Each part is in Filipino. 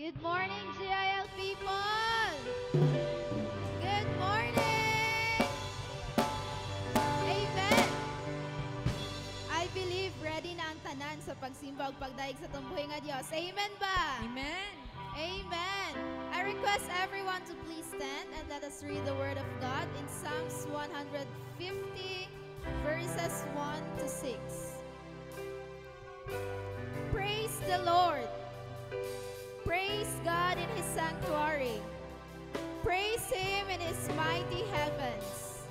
Good morning, GIL people! Good morning! Amen! I believe ready na ang tanan sa pagsimba ug pagdaig sa tumbuhay nga Dios. Amen ba? Amen. Amen! I request everyone to please stand and let us read the Word of God in Psalms 150 verses 1 to 6. Praise the Lord! Praise God in His sanctuary. Praise Him in His mighty heavens.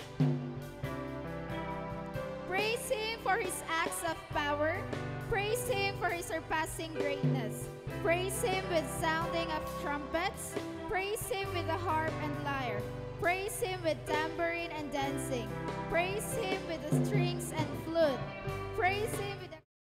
Praise Him for His acts of power. Praise Him for His surpassing greatness. Praise Him with sounding of trumpets. Praise Him with the harp and lyre. Praise Him with tambourine and dancing. Praise Him with the strings and flute. Praise Him with the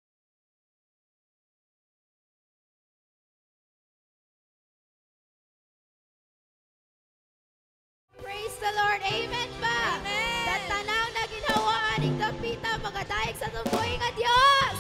Praise the Lord. Amen ba? Amen. Tatanaw na ginhawaan ning kapita mga daig sa tumbuhay nga Dios.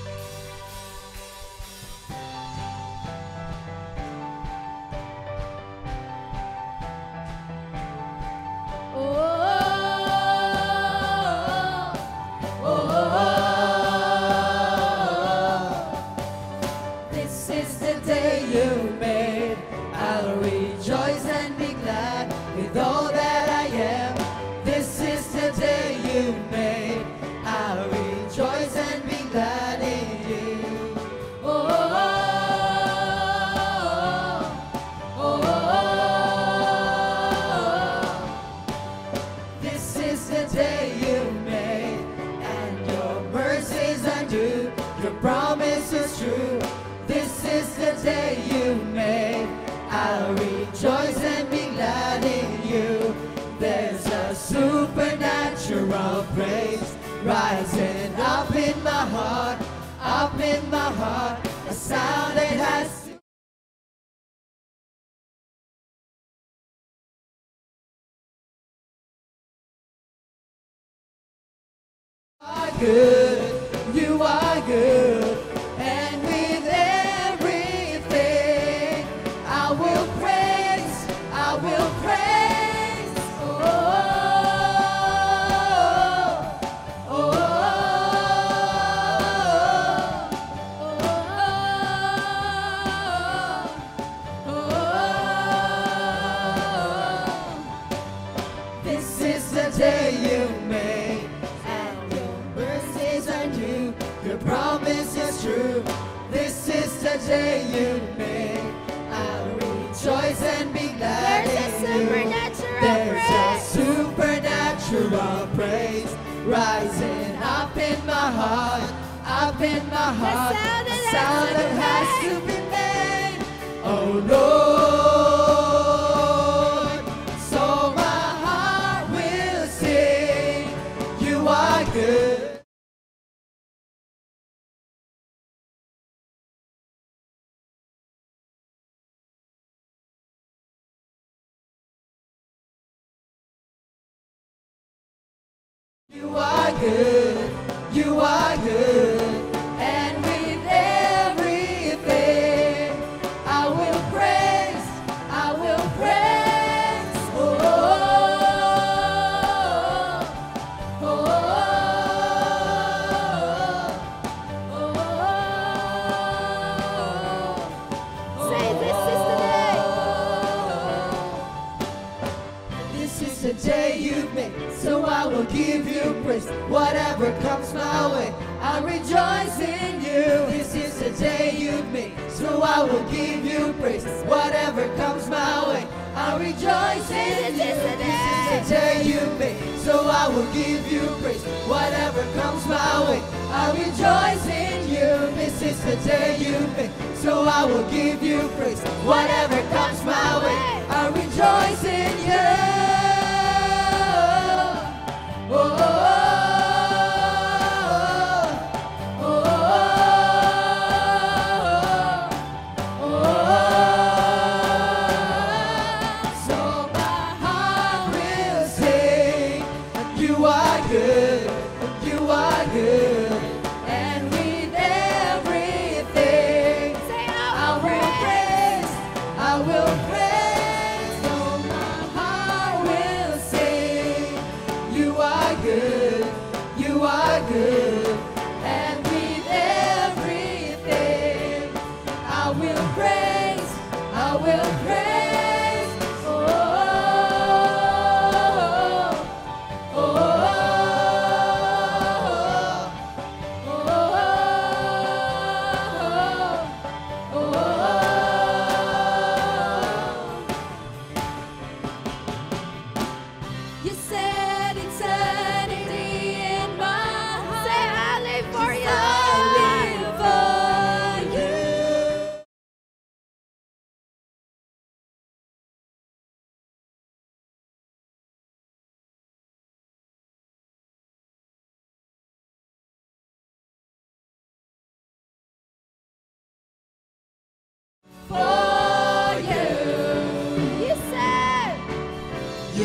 This is the day you made. I'll rejoice and be glad with all that I am. This is the day you made. I'll rejoice and be glad in you. Oh, oh, oh, oh, oh. This is the day you made, and your mercies are due. Your promise is true. This is the day you made. I'll rejoice and be glad in you. There's a supernatural praise rising up in my heart, a sound that has you are good, and with everything I will praise, I will praise. Oh, oh, oh, oh, oh. This is the day you made, and your mercies are new. Your promise is true. This is the day you made. I'll rejoice and be glad There's a in you. supernatural There's a praise. supernatural praise rising up in my heart, up in my heart. sound A that sound that has has to to be made. Oh Lord, so my heart will sing. You are good. You are good, you are good, and with everything I will praise, I will praise. Oh, oh, oh, oh, oh. Say, this is the day. This is the day you've made, so I will give you praise. Whatever comes my way, I'll rejoice in you. This is the day you've made, so I will give you praise. Whatever comes my way, I'll rejoice in you. This is the This is the day you've made, so I will give you praise. Whatever comes my way, I'll rejoice in you. This is the day you've made, so I will give you praise. Whatever comes my way, I'll rejoice in you. Oh, oh, oh, oh, oh, oh. So my heart will sing, you are good, you are good, and with everything Say, I will praise.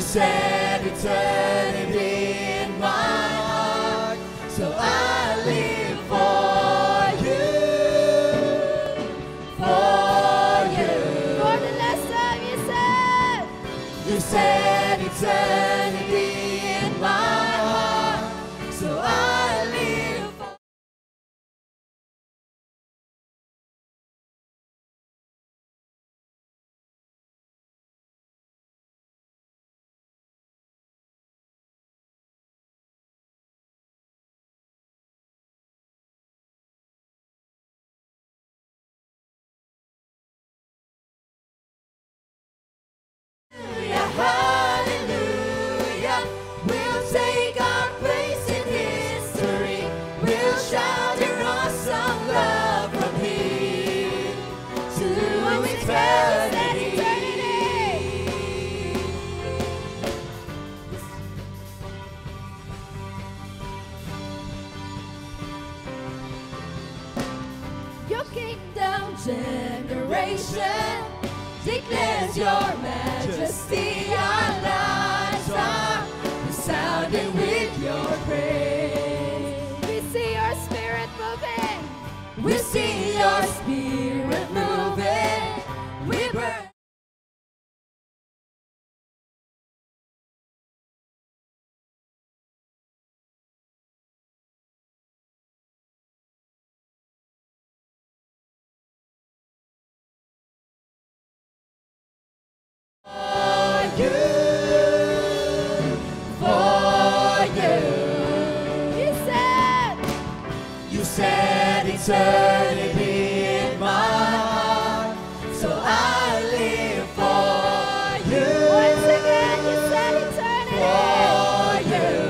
set eternity in my heart, so I live for you, for you. For the last time You set eternity in my heart, so I live for Hallelujah, we'll take our place in history. We'll shout your awesome love from here to eternity. Your kingdom Generation declares your majesty. Our lives are resounding with your praise. We see your spirit moving. We see your spirit moving. We burn. You set eternity in my heart, so I live for you. Once again, you said eternity.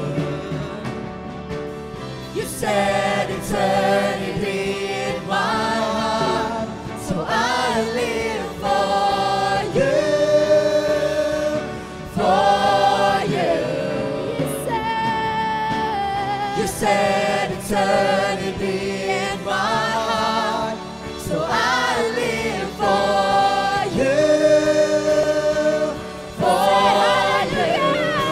For you set eternity in my heart, so I live for you. For you. You set eternity in my heart, so I live for you, for you.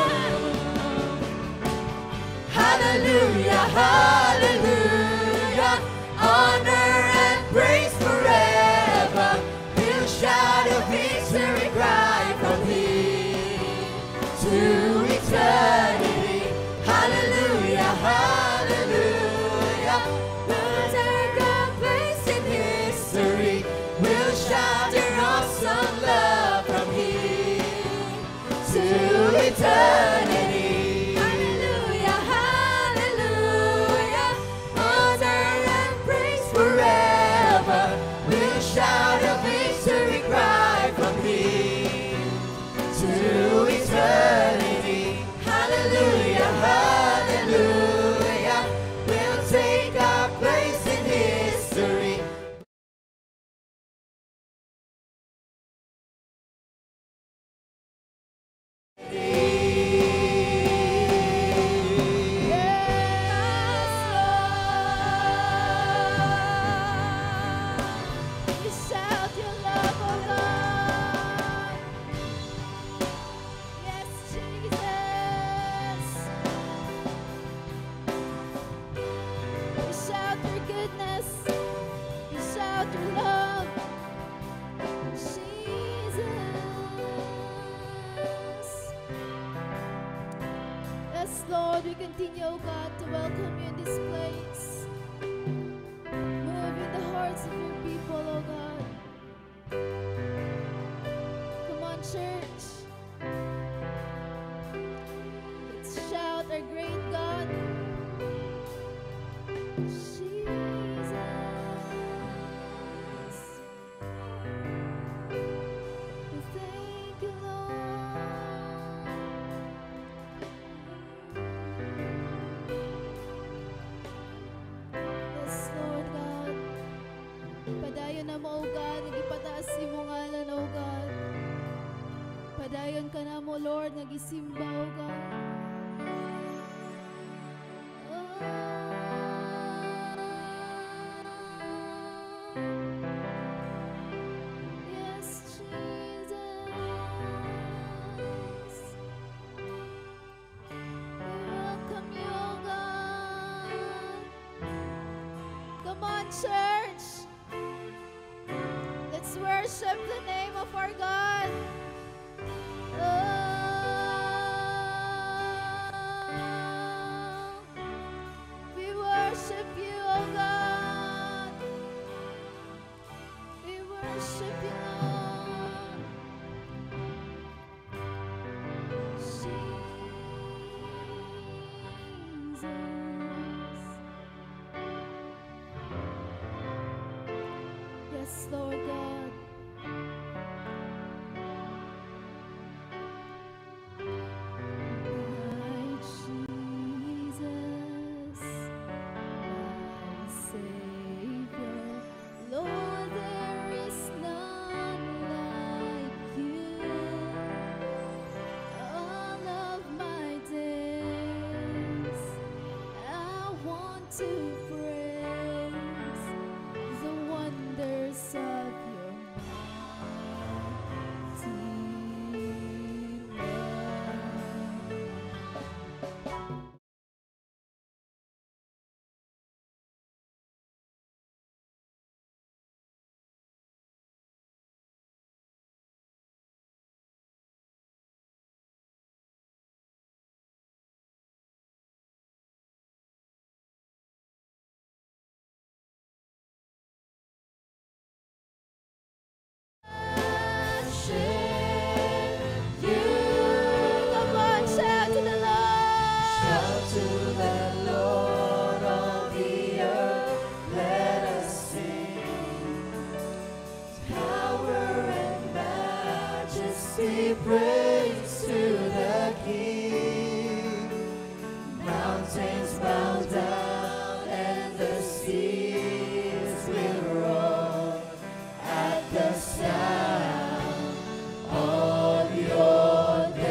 Hallelujah, hallelujah, honor and praise forever. We'll shout a victory cry from here to eternity. Hallelujah, hallelujah, we'll take our place in history. We'll shout your awesome love from here to eternity. Hallelujah, hallelujah, honor and praise forever. We'll shout a victory cry from here to eternity. Hallelujah, hallelujah, we'll take our place in history. We shout your love, oh God. Yes, Jesus. We shout your goodness. We shout your love. Jesus. Yes, Lord, we continue, oh God, to welcome you in this place. Move in the hearts of your people, oh God. Come on, church. Let's shout our great God. Jesus. We thank you, Lord. Yes, Lord God. Padayon na mo, O God, nagipataas mo ngalan, O God. Padayon ka na mo, Lord, nagisimba, O God. Yes, Jesus. Come on, church. Let's worship the name of our God. We worship you, oh God. We worship you, Lord. Jesus. Yes, Lord God. My Jesus, my Savior, Lord, there is none like you. All of my days, I want to praise the wonders of your mighty love. Come on, shout to the Lord. Shout to the Lord, all the earth, let us sing. Power and majesty, praise to the King. Mountains bow down and the seas will roar at the sound of your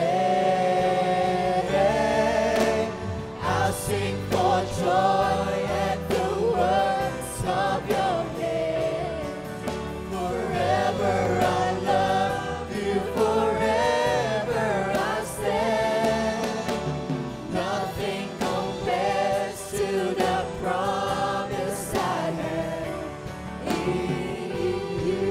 name. I'll sing for joy at the works of your name. Forever I love you, forever I stand. Nothing compares to the promise I have in you.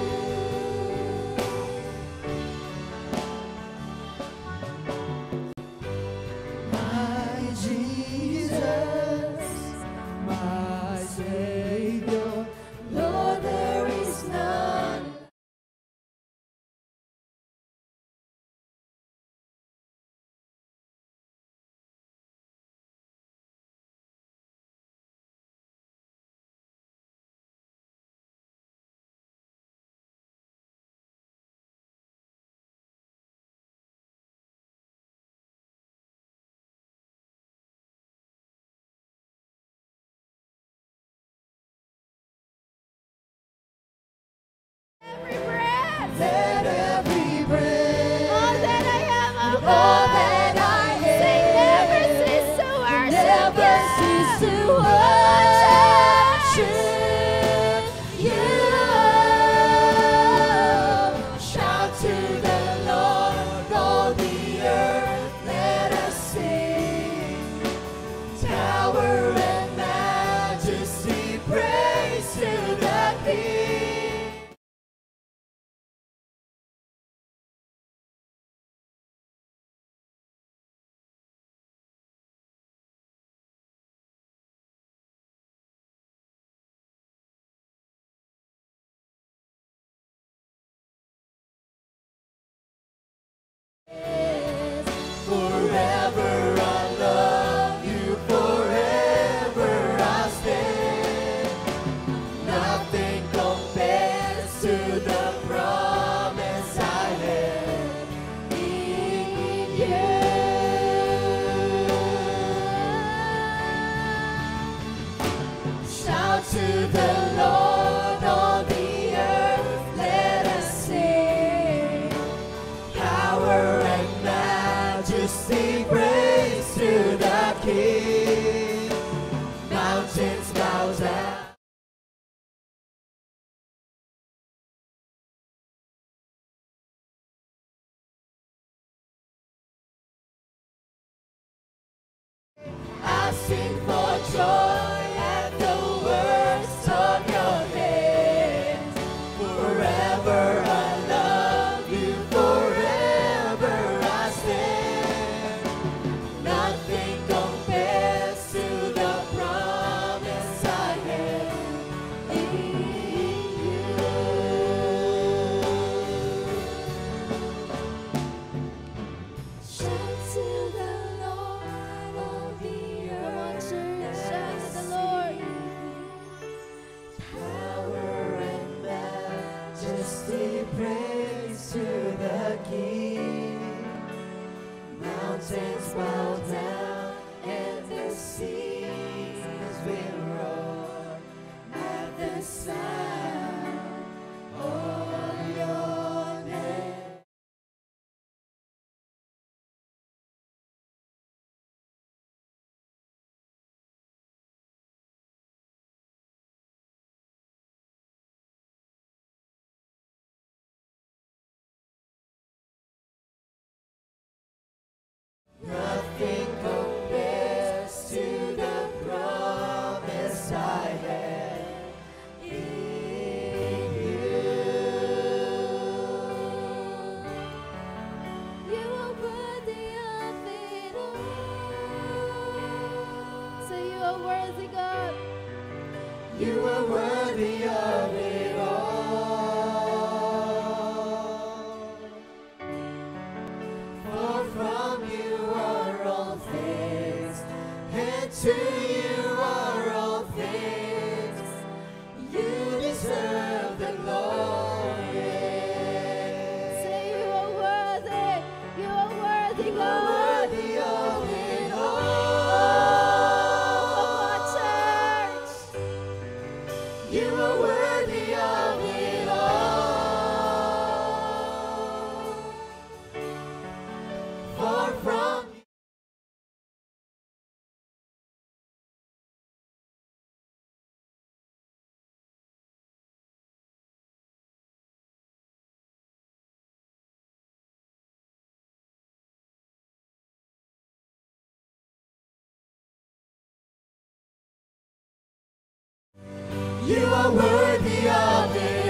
My Jesus, my Savior, Lord, there is none. Every breath, Let every breath, all that I am, oh all God, that I say never am, cease to worship never you. cease to worship you. Shout to the Lord, all the earth, let us sing. Tower and majesty, praise to the King. Forever I love you, forever I stand. Nothing compares to the promise I have in you. Shout to the Lord, all the earth, let us sing. Power and majesty, praise to the King. Mountains bow down. I sing for joy at the words Power and majesty, praise to the King. Mountains bow down and the seas will roar at the sound of your name. Nothing compares to the promise I have in you. You are worthy of it all. So you are worthy, God. You are worthy of it all. For from you are all things, and to you are all things. You deserve the glory. Say you are worthy. You are worthy, You are God. worthy of it all. Come on, church. You are worthy of it all. For from you are worthy of it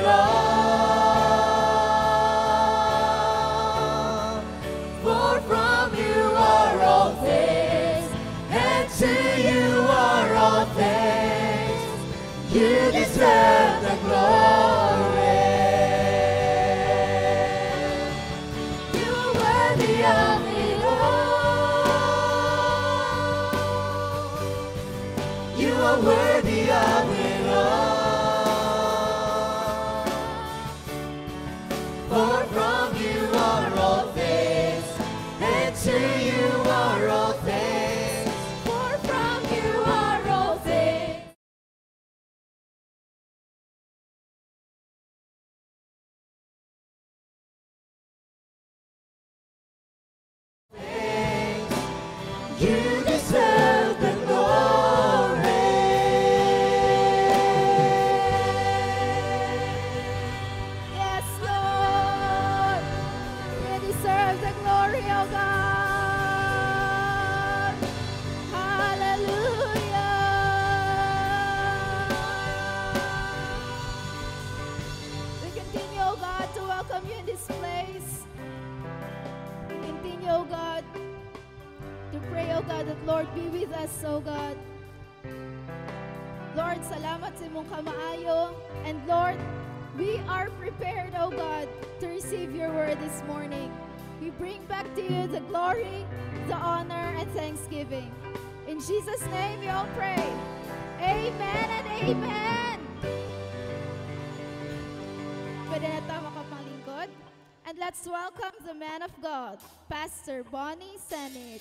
all. For from you are all things, and to you are all things. You deserve the glory. You are worthy of it all. You are worthy of it all. For from you are all things, and to you are all things. For from you are all things. You deserve the glory. Yes, Lord. You deserve the glory, oh God. Hallelujah. We continue, oh God, to welcome you in this place. We continue, oh God, to pray, oh God, that Lord be with us, oh God. Lord, salamat sa imong kamaayo. And Lord, we are prepared, oh God, to receive your word this morning. We bring back to you the glory, the honor, and thanksgiving. In Jesus' name we all pray. Amen and amen. Pwede na tayo makapalingkod. And let's welcome the man of God, Pastor Bonnie Senate.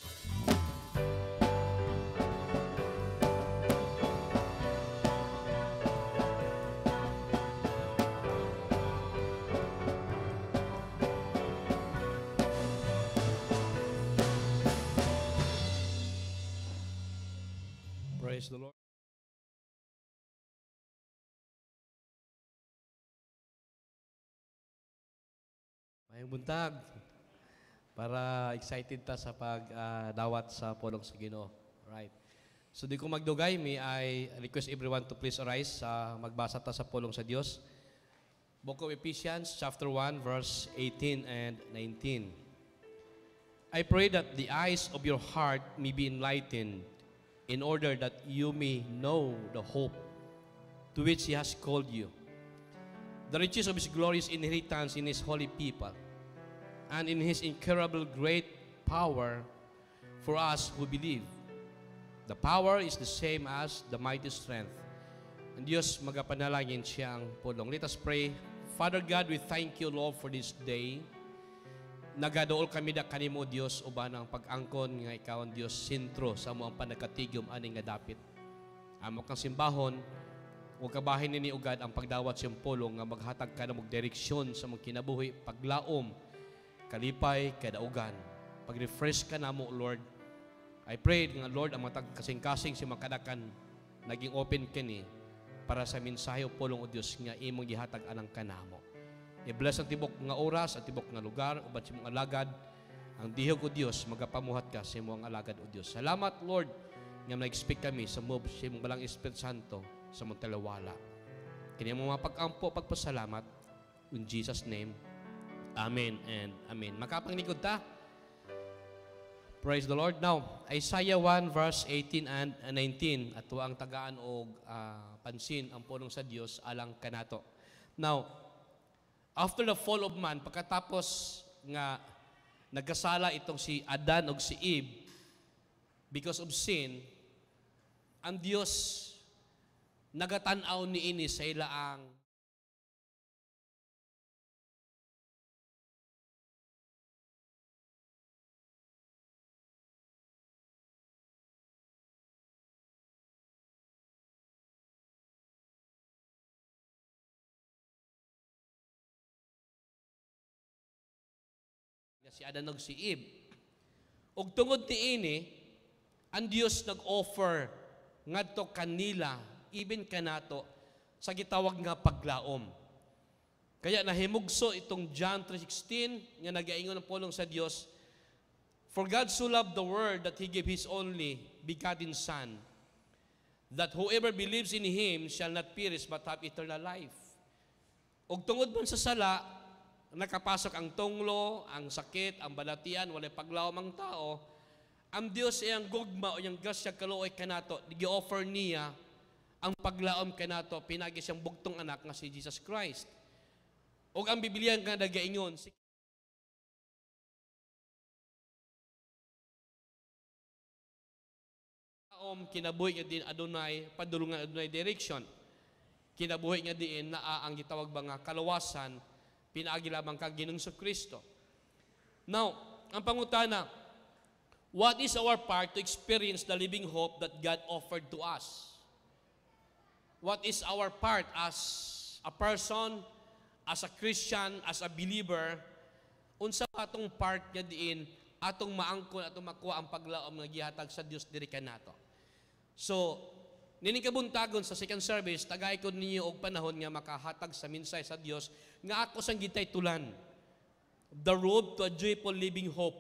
Praise the Lord. Mayang buntag. Para excited ta sa pagdawat sa pulong sa Ginoo. Right. So di ko magdugay, may I request everyone to please arise sa magbasa ta sa pulong sa Dios. Book of Ephesians chapter 1 verse 18 and 19. I pray that the eyes of your heart may be enlightened in order that you may know the hope to which He has called you, the riches of His glorious inheritance in His holy people, and in His incurable great power for us who believe. The power is the same as the mighty strength Ang Diyos magapanalangin siya ang pulong. Let us pray. Father God, we thank you, Lord, for this day. Nagadool kami da kanimo, Diyos, uban ang pag-angkon nga ikaw ang Diyos sentro sa mo ang panagkatigom ani nga dapit. Amo kang simbahon, huwag kabahin nini ugad ang pagdawat siyang pulong nga maghatag ka na mong direksyon sa mong kinabuhi, paglaom, kalipay, kadaugan. Pag-refresh ka na mo, Lord. I pray nga, Lord, ang matag kasing-kasing si makadakan naging open kini para sa mensahe o pulong o Diyos nga imong gihatag anang kanamo. I-bless ang tibok nga oras, ang tibok nga lugar, uban sa mong alagad, ang dihog o Diyos, magapamuhat ka sa mong alagad o Diyos. Salamat, Lord, nga nag-speak kami sa move sa mong balang Espiritu Santo sa mong talawala. Kini mo mapag-ampo, pagpasalamat. In Jesus' name, Amen and Amen. Makapanglikod ta. Praise the Lord. Now, Isaiah 1 verse 18 and 19. At ang tagaan o pansin ang pulong sa Diyos alang kanato. Now, after the fall of man, pagkatapos nga nagkasala itong si Adan o si Eve, because of sin, ang Diyos nagatanaw niini sa ilaang si Adan ug si Eve. Ug tungod niini, ang Dios nag-offer ngadto kanila, even kanato, sa gitawag nga paglaom. Kaya nahimugso itong John 3:16 nga nagaingon ang pulong sa Dios, for God so loved the world that He gave His only begotten Son, that whoever believes in Him shall not perish but have eternal life. Ug tungod man sa sala, nakapasok ang tunglo, ang sakit, ang balatian, walay paglaom ang tao, ang Diyos ay ang gugma o yung grasya kaluoy kanato, gi-offer niya ang paglaom kanato, pinagi siyang bugtong anak nga si Jesus Christ. O ang Biblia nga nagaingon, kinabuhi nga din adunay, padulungan adunay direction. Kinabuhi nga din na ang gitawag ba nga kalawasan, pinaagi lamang kang Ginoong Kristo. Now, ang pangutana, what is our part to experience the living hope that God offered to us? What is our part as a person, as a Christian, as a believer? Unsa atong part nga diin atong maangkon, atong makuha ang paglaom nga gihatag sa Dios diri kanato. So, nining kabuntagon sa second service, tagay ko ninyo og panahon nga makahatag sa minsay sa Dios nga ako sang gitay tulan. The road to a joyful living hope.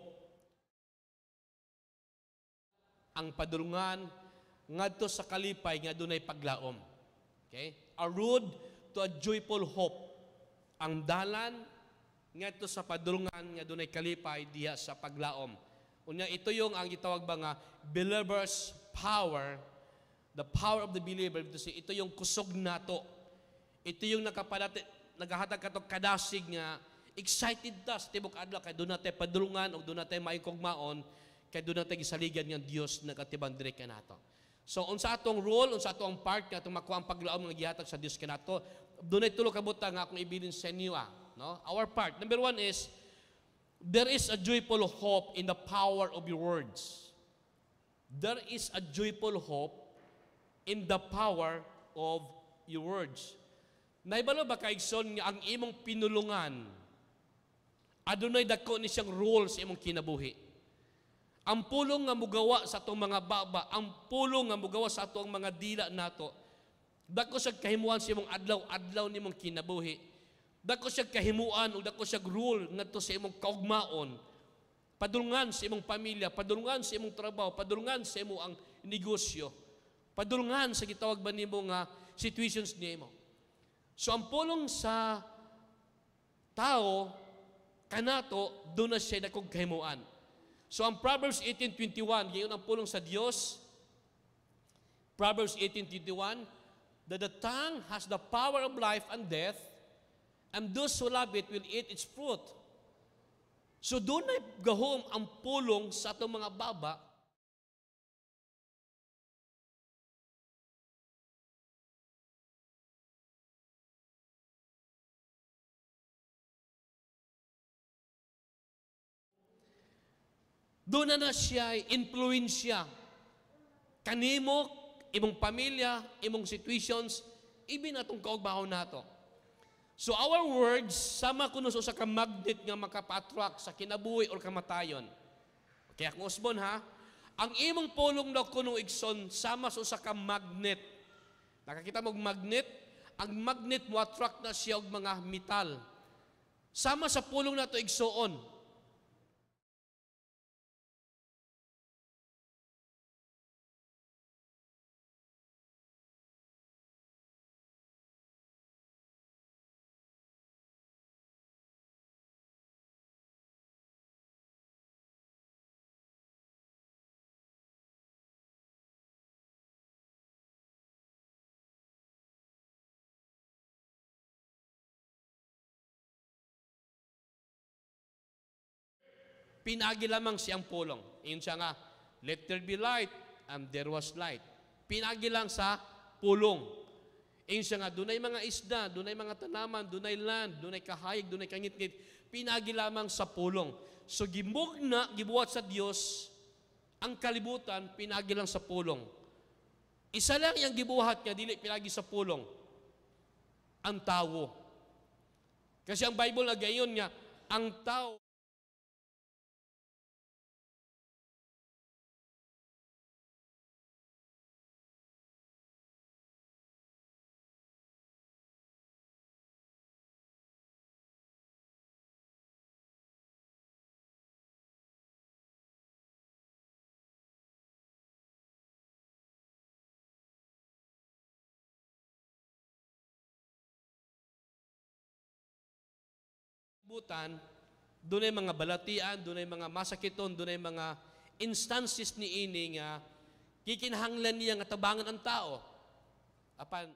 Ang padulungan ngadto sa kalipay nga dunay paglaom. Okay? A road to a joyful hope. Ang dalan ngadto sa padulungan nga dunay kalipay diha sa paglaom. Unya ito yung ang gitawag ba nga believer's power. The power of the believer, ito yung kusog nato. Ito yung nagahatag kato kadasig nga excited ta sa tibok adlaw kay doon natin padulungan o doon natin maikugmaon kay doon natin gisaligan ng Dios nagatibang dire kanato. So unsa atong role, unsa atong part nga atong makuha ang paglaom nga gihatag sa Dios kanato, doon ay tulo ka butang nga akong ibilin sa inyo no? Our part. Number 1 is there is a joyful hope in the power of your words. There is a joyful hope in the power of your words. Naibalo ba kaigson nga ang imong pinulungan adunay dako ni siyang role sa imong kinabuhi. Ang pulong nga mugawa sa atong mga baba, ang pulong nga mugawa sa atong mga dila nato, dako siya kahimuan sa imong adlaw-adlaw nimong kinabuhi. Dako siya kahimuan o dako siya rule ngadto sa imong kaugmaon. Padulungan sa imong pamilya, padulungan sa imong trabaho, padulungan sa imong ang negosyo. Padulungan sa gitawag ba nimo nga situations nimo. So ang pulong sa tao kanato doon na siya dakog kahimuan. So ang Proverbs 18:21, gayon ang pulong sa Dios. Proverbs 18:21, that the tongue has the power of life and death, and those who love it will eat its fruit. So doon ay gahom ang pulong sa atong mga baba Doon na siya influensya. Kanimo, imong pamilya, imong situations, ibin atong kaugbahaw nato. So our words, sama kuno sa ka magnet nga makapa-attract sa kinabuhi or kamatayon. Kaya kung usbon ha, ang imong pulong daw kuno igsoon, sama sa ka magnet. Nakakita mo magnet? Ang magnet mo attract na siya og mga metal. Sama sa pulong na to igsoon. Pinagi lamang siyang pulong. Iyon siya nga, let there be light, and there was light. Pinagi lang sa pulong. Iyon siya nga, dunay mga isda, dunay mga tanaman, dunay land, dunay kahayag, dunay kangit-ngit. Pinagi lamang sa pulong. So gimugna, gibuhat sa Diyos, ang kalibutan, pinagi lang sa pulong. Isa lang yung gibuhat niya, dili pinagi sa pulong. Ang tao. Kasi ang Bible na gayon niya, ang tao, butan, doon ay mga balatian, doon ay mga masakiton, doon ay mga instances ni ini nga kikinahanglan niya nga tabangan ang tao. Apan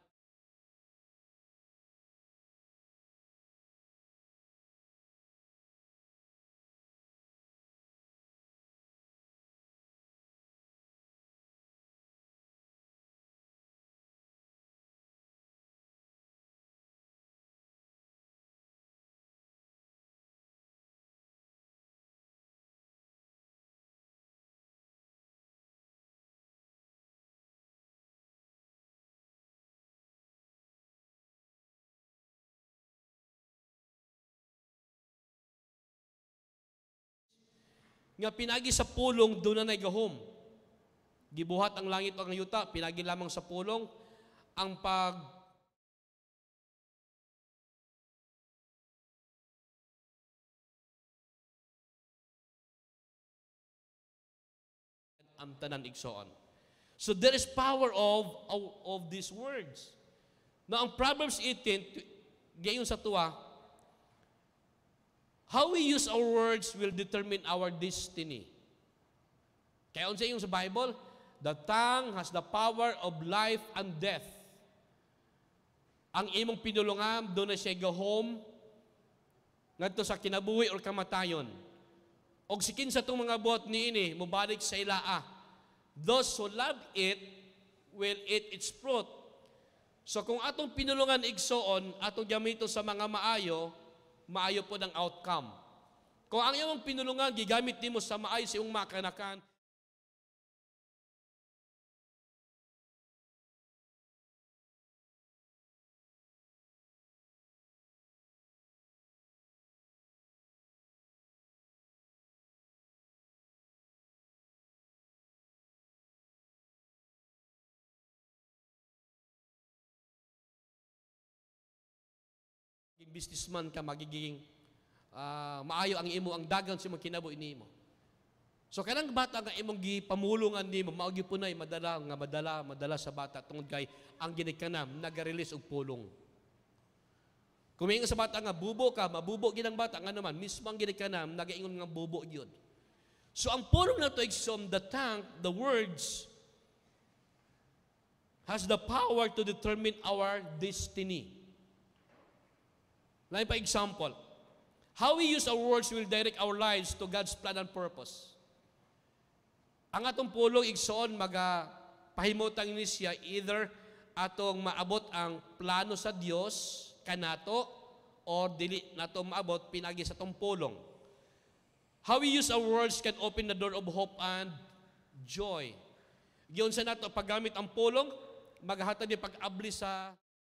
nga pinagi sa pulong, doon na nagahom. Gibuhat ang langit o ang yuta, pinagi lamang sa pulong. Ang tanan igsoon. So there is power of these words. Now, ang Proverbs 18, gayon sa tuwa, how we use our words will determine our destiny. Kaya unsa yung sa Bible, the tongue has the power of life and death. Ang imong pinulungan, doon na siya gahom, ngadto sa kinabuhi or kamatayon. Og sikin sa itong mga buhat ni ini, mubalik sa ilaa. Those who love it will eat its fruit. So kung atong pinulungan igsoon, atong gamito sa mga maayo po ng outcome. Kung ang iyong pinulungan, gigamit nimo sa maayos iyong makanakan, businessman ka, magiging maayo ang imo, ang dagan sa imong kinabuhi nimo. So kanang bata nga imong gipamulungan nimo, mao gipunay madala sa bata tungod kay ang ginikanan naga-release og pulong. Kung may sa bata nga bubo ka, mabubo ginang bata nga naman, mismo ang ginikanan nagaingon nga bubo gyud. So ang pulong na to igsoon, the tongue, the words has the power to determine our destiny. Like for example, how we use our words will direct our lives to God's plan and purpose. Ang atong pulong igsoon pahimutang ni siya either atong maabot ang plano sa Dios kanato or dili nato maabot pinagi sa atong pulong. How we use our words can open the door of hope and joy. Giyon sa nato paggamit ang pulong, maghatag ni pag-abli sa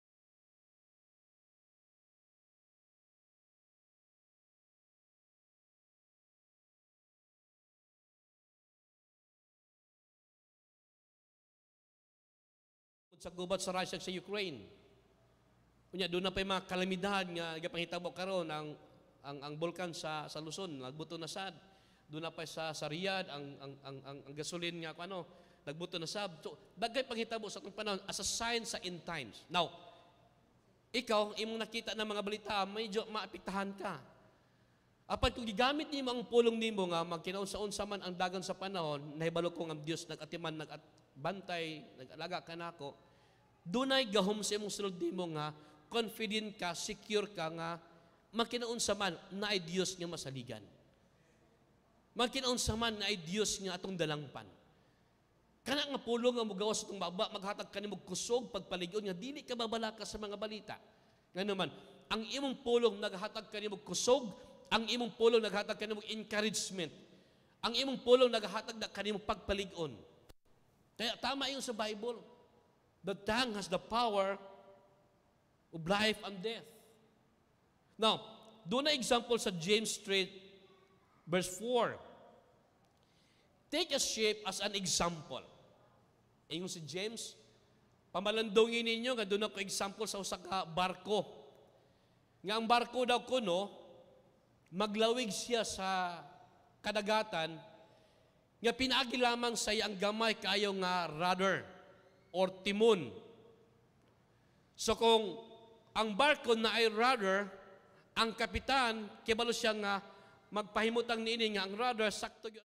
sa gubat sa Russia sa Ukraine. Kunya doon na pa yung mga kalamidad nga gapangitabo karon ang bulkan sa Luzon nagbuto na sad. Doon na pa sa Riyadh ang gasolin nga ano nagbuto na sad. So dagay panghitabo sa atong panahon as a sign sa end times. Now, ikaw imong nakita ng mga balita medyo maapektahan ka. Apan kung gigamit nimo ang pulong nimo nga magkinaunsa-unsa man ang dagan sa panahon, nahibalo ko ang Dios nagatiman nagbantay, nagalaga kanako. Dunay gahom sa imong sulod nimo nga confident ka, secure ka nga magkinaunsa man naay Dios nga masaligan. Magkinaunsa man naay Dios nga atong dalangpan. Kana nga pulong nga mogawas atong baba maghatag kanimo kusog pagpaligon nga dili ka babalaka sa mga balita. Ngano man, ang imong pulong naghatag kanimo kusog, ang imong pulong naghatag kanimo encouragement. Ang imong pulong naghatag na kanimo pagpaligon. Kaya tama yung sa Bible. The tongue has the power of life and death. Now, doon na example sa James 3, verse 4. Take a ship as an example. Ingon si James, pamalandongin ninyo nga doon ako example sa usa ka barko. Nga ang barko daw kuno, maglawig siya sa kadagatan, nga pinaagi lamang sa ang gamay kayo nga rudder or timon. So kung ang barko na ay rudder, ang kapitan, kibalo siya nga magpahimutang niini nga ang rudder, sakto yun.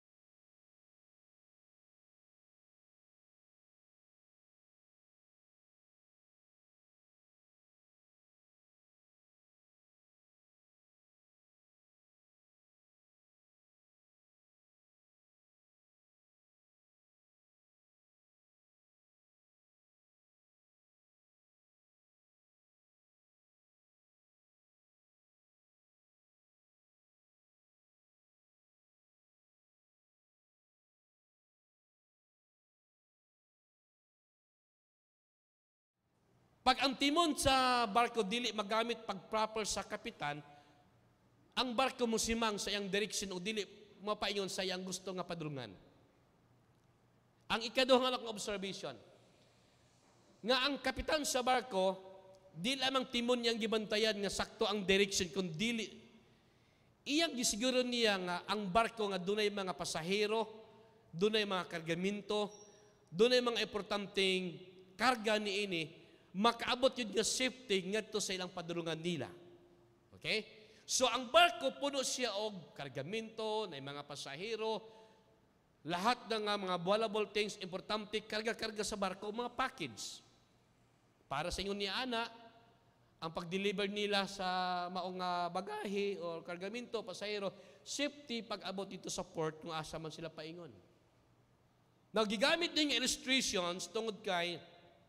Pag ang timon sa barko dili magamit pag proper sa kapitan, ang barko mo simang sa iyang direksyon o dili mapaingon sa iyang gusto nga padulungan. Ang ikaduhang nga observation, nga ang kapitan sa barko, di lamang timon niyang gibantayan nga sakto ang direksyon, kung dili, iyang gisiguro niya nga ang barko nga dunay mga pasahero, dunay mga kargamento, dunay mga importanteng karga niini, makaabot yun nga safety ngadto sa ilang padulungan nila. Okay? So ang barko puno siya og kargamento, na mga pasahero, lahat ng mga valuable things, importante, karga-karga sa barko, mga package. Para sa inyo ni Ana, ang pag-deliver nila sa maong bagahe o kargamento, pasahero, safety pag-abot dito sa port kung asa man sila paingon. Now, gigamit din yung illustrations tungod kay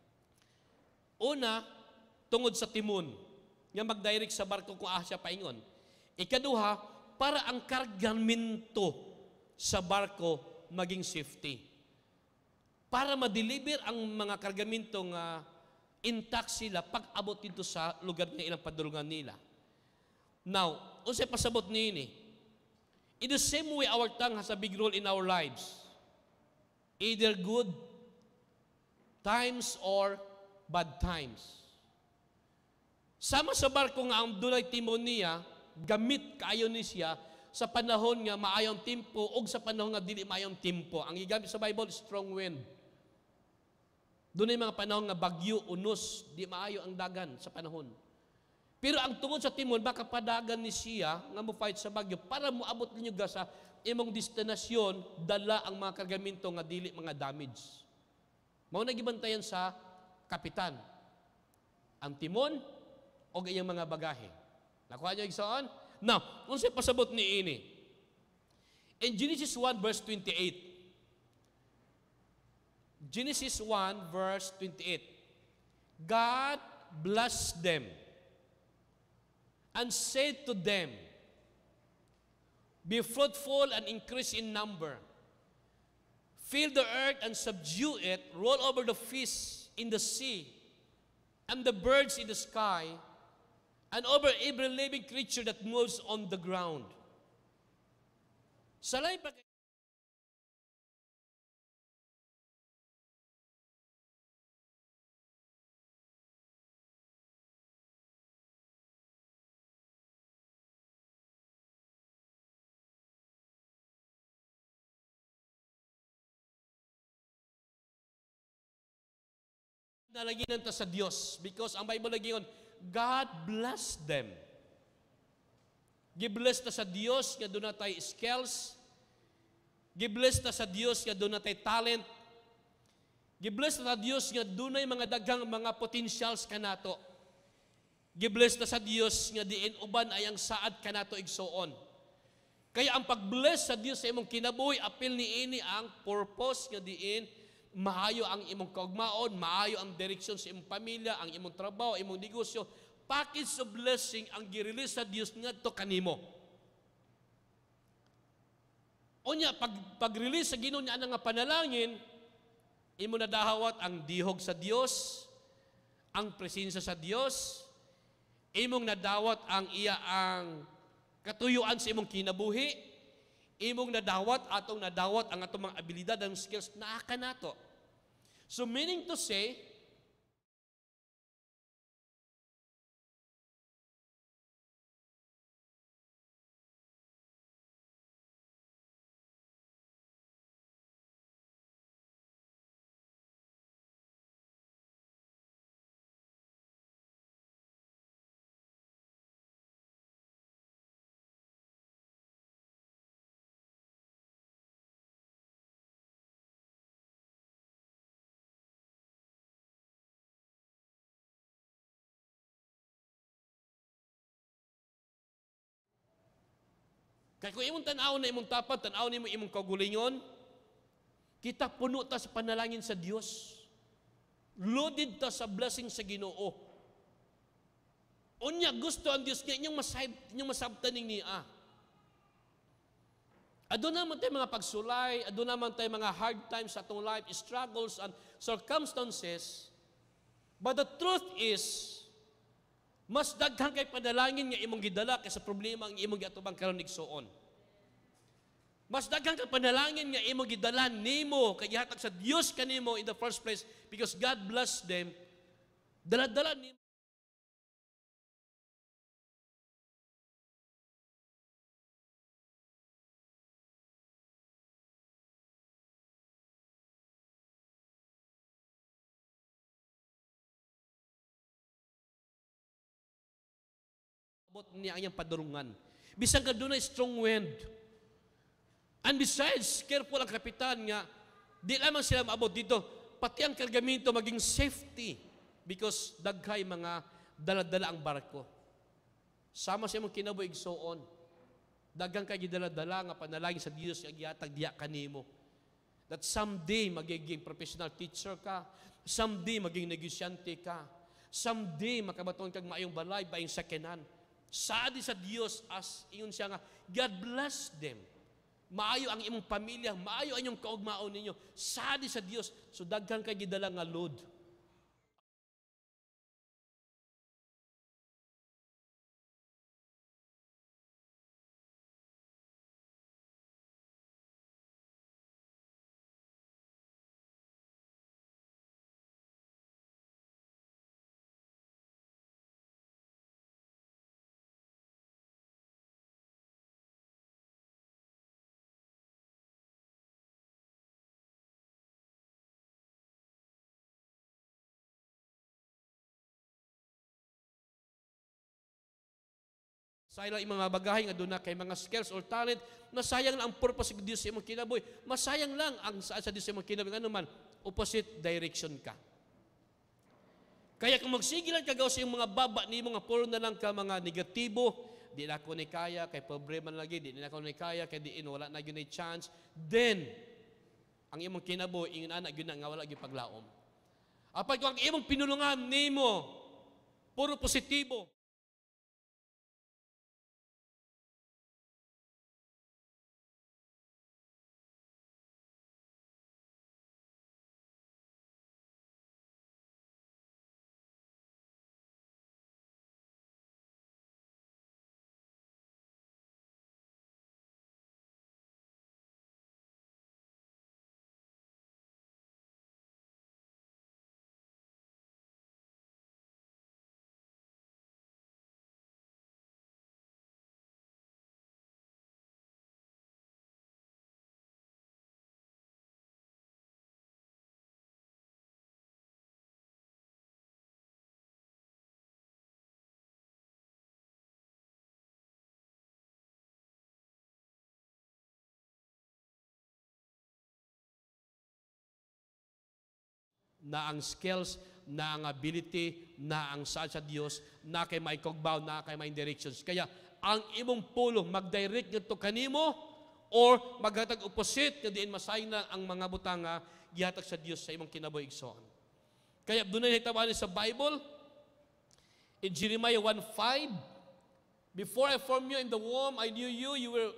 una, tungod sa timon, nga mag-direct sa barko kung asa paingon. Ikaduha, para ang kargamento sa barko maging safety. Para ma-deliver ang mga kargamento nga intact sila pag-abot dito sa lugar nga ilang padulungan nila. Now, unsay pasabot niini? In the same way, our tongue has a big role in our lives. Either good times or bad times. Sama sa barko nga ang dunay timon niya, gamit kaayo ni siya sa panahon nga maayong timpo o sa panahon nga dili maayong timpo. Ang gigamit sa Bible, strong wind. Dunay mga panahon nga bagyo, unos, di maayo ang dagan sa panahon. Pero ang tungod sa timon, baka padagan ni siya nga mo fight sa bagyo para moabot ninyo sa imong destinasyon, dala ang mga kargamento nga dili mga damage. Mao na gibantayan sa kapitan, ang timon o iyang mga bagahe. Nakuha niyo igsoon? Now, unsay pasabot ni ini? In Genesis 1 verse 28. Genesis 1 verse 28. God blessed them and said to them, Be fruitful and increase in number. Fill the earth and subdue it. Roll over the fish in the sea and the birds in the sky and over every living creature that moves on the ground. Salay pa nalaginan ta sa Dios because ang Bible lagi yun, God bless them. Gibless ta sa Dios nga doon natay skills. Gibless ta sa Dios nga doon natay talent. Gibless ta sa Dios nga doon ay mga daghang mga potentials kanato. Gibless ta sa Dios nga diin uban ay ang saad kanato igsuon. Kaya ang pagbless sa Dios sa imong kinabuhi apil niini ang purpose nga diin maayo ang imong kaugmaon, maayo ang direksyon sa imong pamilya, ang imong trabaho, imong negosyo. Package of blessing ang gi-release sa Dios ngadto kanimo. Unya pag-release sa Ginoo niya nga panalangin, imo nadahawat ang dihog sa Dios, ang presensya sa Dios, imong nadawat ang iya ang katuyuan sa imong kinabuhi, imong nadawat ang atong mga abilidad and skills naa kanato. So meaning to say, kaya kung imong tanaw na imong tapat, tanaw na imong kagulingon, kita puno ta sa panalangin sa Dios. Loaded ta sa blessing sa Ginoo. Unya gusto ang Dios nga inyong masabtaning niya. Adun naman tayo mga pagsulay, adun naman tayo mga hard times sa atong life, struggles and circumstances. But the truth is, mas daghang kay panalangin nga imong gidala kaysa problema ang imong giatubang karon igsuon. Mas daghang kay panalangin nga imong gidala nimo kay gihatag sa Dios kanimo in the first place because God bless them. Dala-dala nimo abot niya ang iyang padurungan. Bisang ka doon na strong wind. And besides, careful ang kapitan nga, di lamang sila maabot dito, pati ang kargamento maging safety because daghay mga dala-dala ang barko. Sama sa imong kinabuhi igsuon. Daghang kay gidala-dala nga panalangin sa Dios nga gihatag diya kanimo. That someday magiging professional teacher ka, someday maging negosyante ka, someday makabaton kag maayong balay, maayong sakenan. Saadi sa Dios as ingon siya nga, God bless them. Maayo ang imong pamilya, maayo ang inyong kaugmaon ninyo. Saadi sa Dios, so daghang kay gidala nga load. Sayang lang yung mga bagahay nga doon na kay mga skills or talent, nasayang lang ang purpose ng Diyos sa imong kinabuhi. Masayang lang ang sa Diyos sa imong kinabuhi. Ano man, opposite direction ka. Kaya kung magsigilan ka sa yung mga baba ni mga puro na lang ka mga negatibo, di na ako ni kaya, kay problema na lagi, di na ako ni kaya, kay diin, wala na yun ay chance, then, ang imong kinabuhi, ingin anak yun na nga wala yung paglaom. Apag kung ang imong pinulungan nimo, puro positibo, na ang skills, na ang ability, na ang saan sa Dios, na kay may kogbaw, na kay may directions. Kaya ang imong pulong mag-direct ngadto kanimo or maghatag opposite nga diin masayang na ang mga butanga gihatag sa Dios sa imong kinabuhi igsoon. Kaya dunay hitawani sa Bible in Jeremiah 1:5, before I formed you in the womb, I knew you.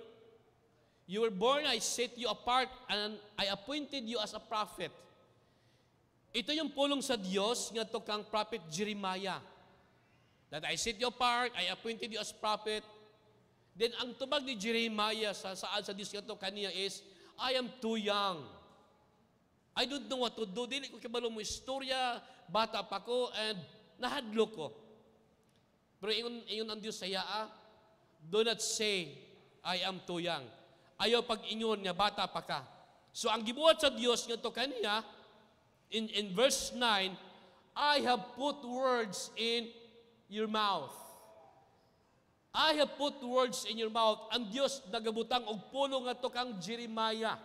You were born, I set you apart, and I appointed you as a prophet. Ito yung pulong sa Diyos nga to kang prophet Jeremiah. That I set you apart, I appointed you as prophet. Then ang tubag ni Jeremiah sa Diyos nga to kaniya is, I am too young. I don't know what to do. Dili ko kabalo mo istorya, bata pa ko, and nahadlo ko. Pero ingon ang Diyos sa yaa, do not say, I am too young. Ayaw pag-ingon nga bata pa ka. So ang gibuhat sa Diyos nga to kaniya, in verse 9, I have put words in your mouth. I have put words in your mouth. Ang Diyos nagabutang og pulong nga to kang Jeremiah.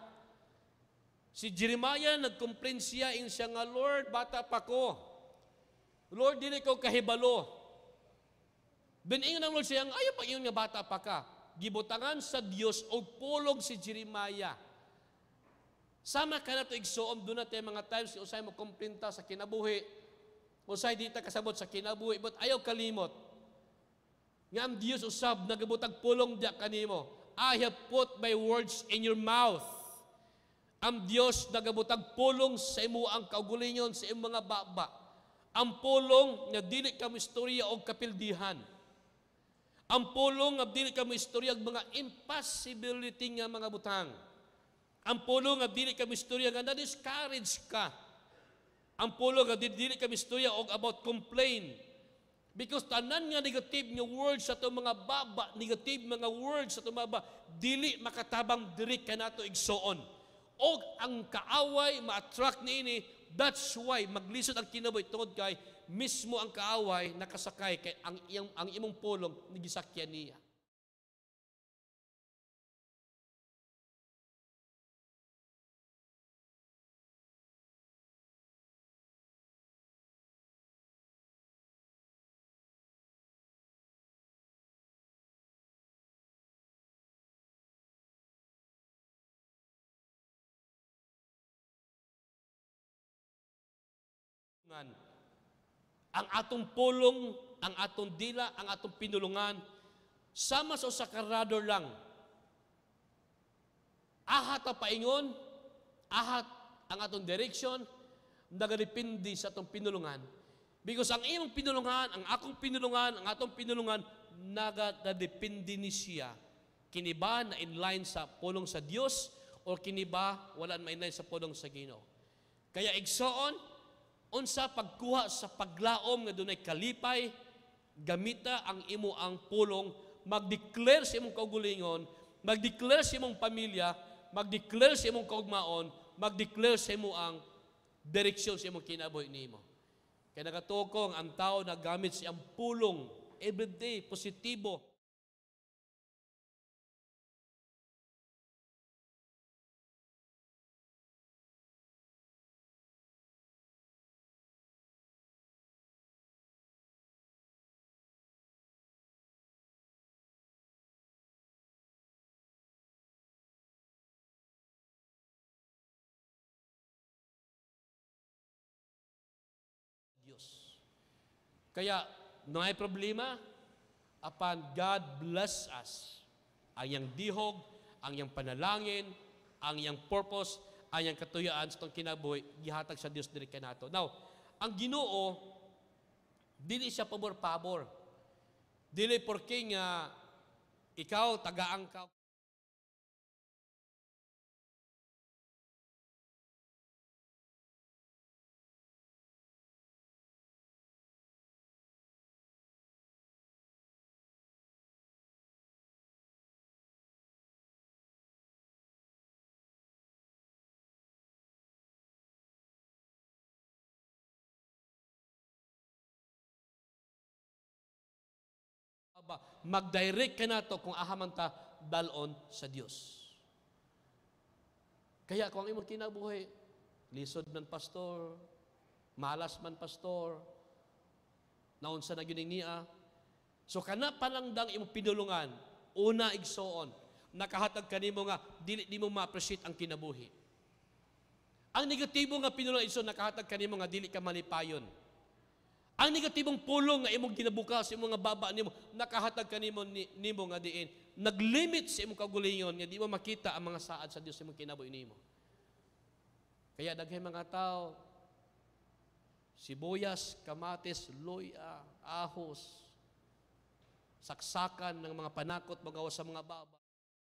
Si Jeremiah nagcomplain siya nga, Lord, bata pa ko. Lord, dili ko kahibalo. Biningon ang Lord siya, ayaw pag-ingon nga bata pa ka. Gibutangan sa Dios og pulong si Jeremiah. Sama ka na ito igsoom, doon natin mga times, usay mo kumplinta sa kinabuhi, usay di ta kasabot sa kinabuhi, but ayaw kalimot. Nga ang Diyos usab, nagabutag pulong diya kanimo. I have put my words in your mouth. Ang Diyos nagabutag pulong sa imo ang kaugulingon, sa imo mga baba. Ang pulong nga dili ka mo istorya o kapildihan. Ang pulong nga dili ka mo istorya og mga impossibility nga mga butang. Ang pulong nga dili ka mo istorya nga na-discourage ka. Ang pulong nga dili ka mo istorya og about complain. Because tanan nga negative nga words sa itong mga baba, negative mga words sa itong mga baba, dili makatabang diri ka nato igsoon. O ang kaaway ma-attract niini, that's why maglisod ang kinabuhi tungod kay mismo ang kaaway nakasakay kay ang imong pulong nigisakyan niya. Ang atong pulong, ang atong dila, ang atong pinulungan, sama sa usa ka radar lang. Ahat ang paingon, ahat ang atong direction, nagadepende sa atong pinulungan. Because ang imong pinulungan, ang akong pinulungan, ang atong pinulungan, nagadepende ni siya. Kiniba na inline sa pulong sa Dios o kiniba wala na inline sa pulong sa Ginoo. Kaya igsoon, unsa pagkuha sa paglaom nga dunay kalipay, gamita ang imo ang pulong, mag-declare sa imong kaugalingon, mag-declare sa imong pamilya, mag-declare sa imong kaugmaon, mag-declare sa imo ang direksyon sa imong kinabuhi nimo. Kaya nagatukong ang tao na gamit siyang pulong everyday, positibo. Diyos. Kaya, may problema, apan God bless us. Ang iyang dihog, ang iyang panalangin, ang iyang purpose, ang iyang katuyaan sa itong kinabuhi, gihatag sa Diyos diri kanato. Now, ang Ginoo, dili siya pabor-pabor. Dili porke nga ikaw, tagaang ka, mag-direct ka na to kung ahaman ta dalon sa Dios. Kaya kung ang imong kinabuhi, lisod ng pastor, Malas man, pastor. Naunsa na gyud niya. So kana pa lang dang imong pinulungan, una igsoon, nakahatag kanimo nga dili nimo ma-appreciate ang kinabuhi. Ang negatibo nga pinulungan iso nakahatag kanimo nga dili ka malipayon. Ang negatibong pulong nga imong ginabukas sa imong nga baba nimo nakahatag kanimo nimo nga diin naglimit sa imong kagulingon nga di mo makita ang mga saad sa Dios sa imong kinabuhi nimo. Kaya daghay mga tao sibuyas, kamatis, luya, ahos, saksakan ng mga panakot magawa sa mga baba.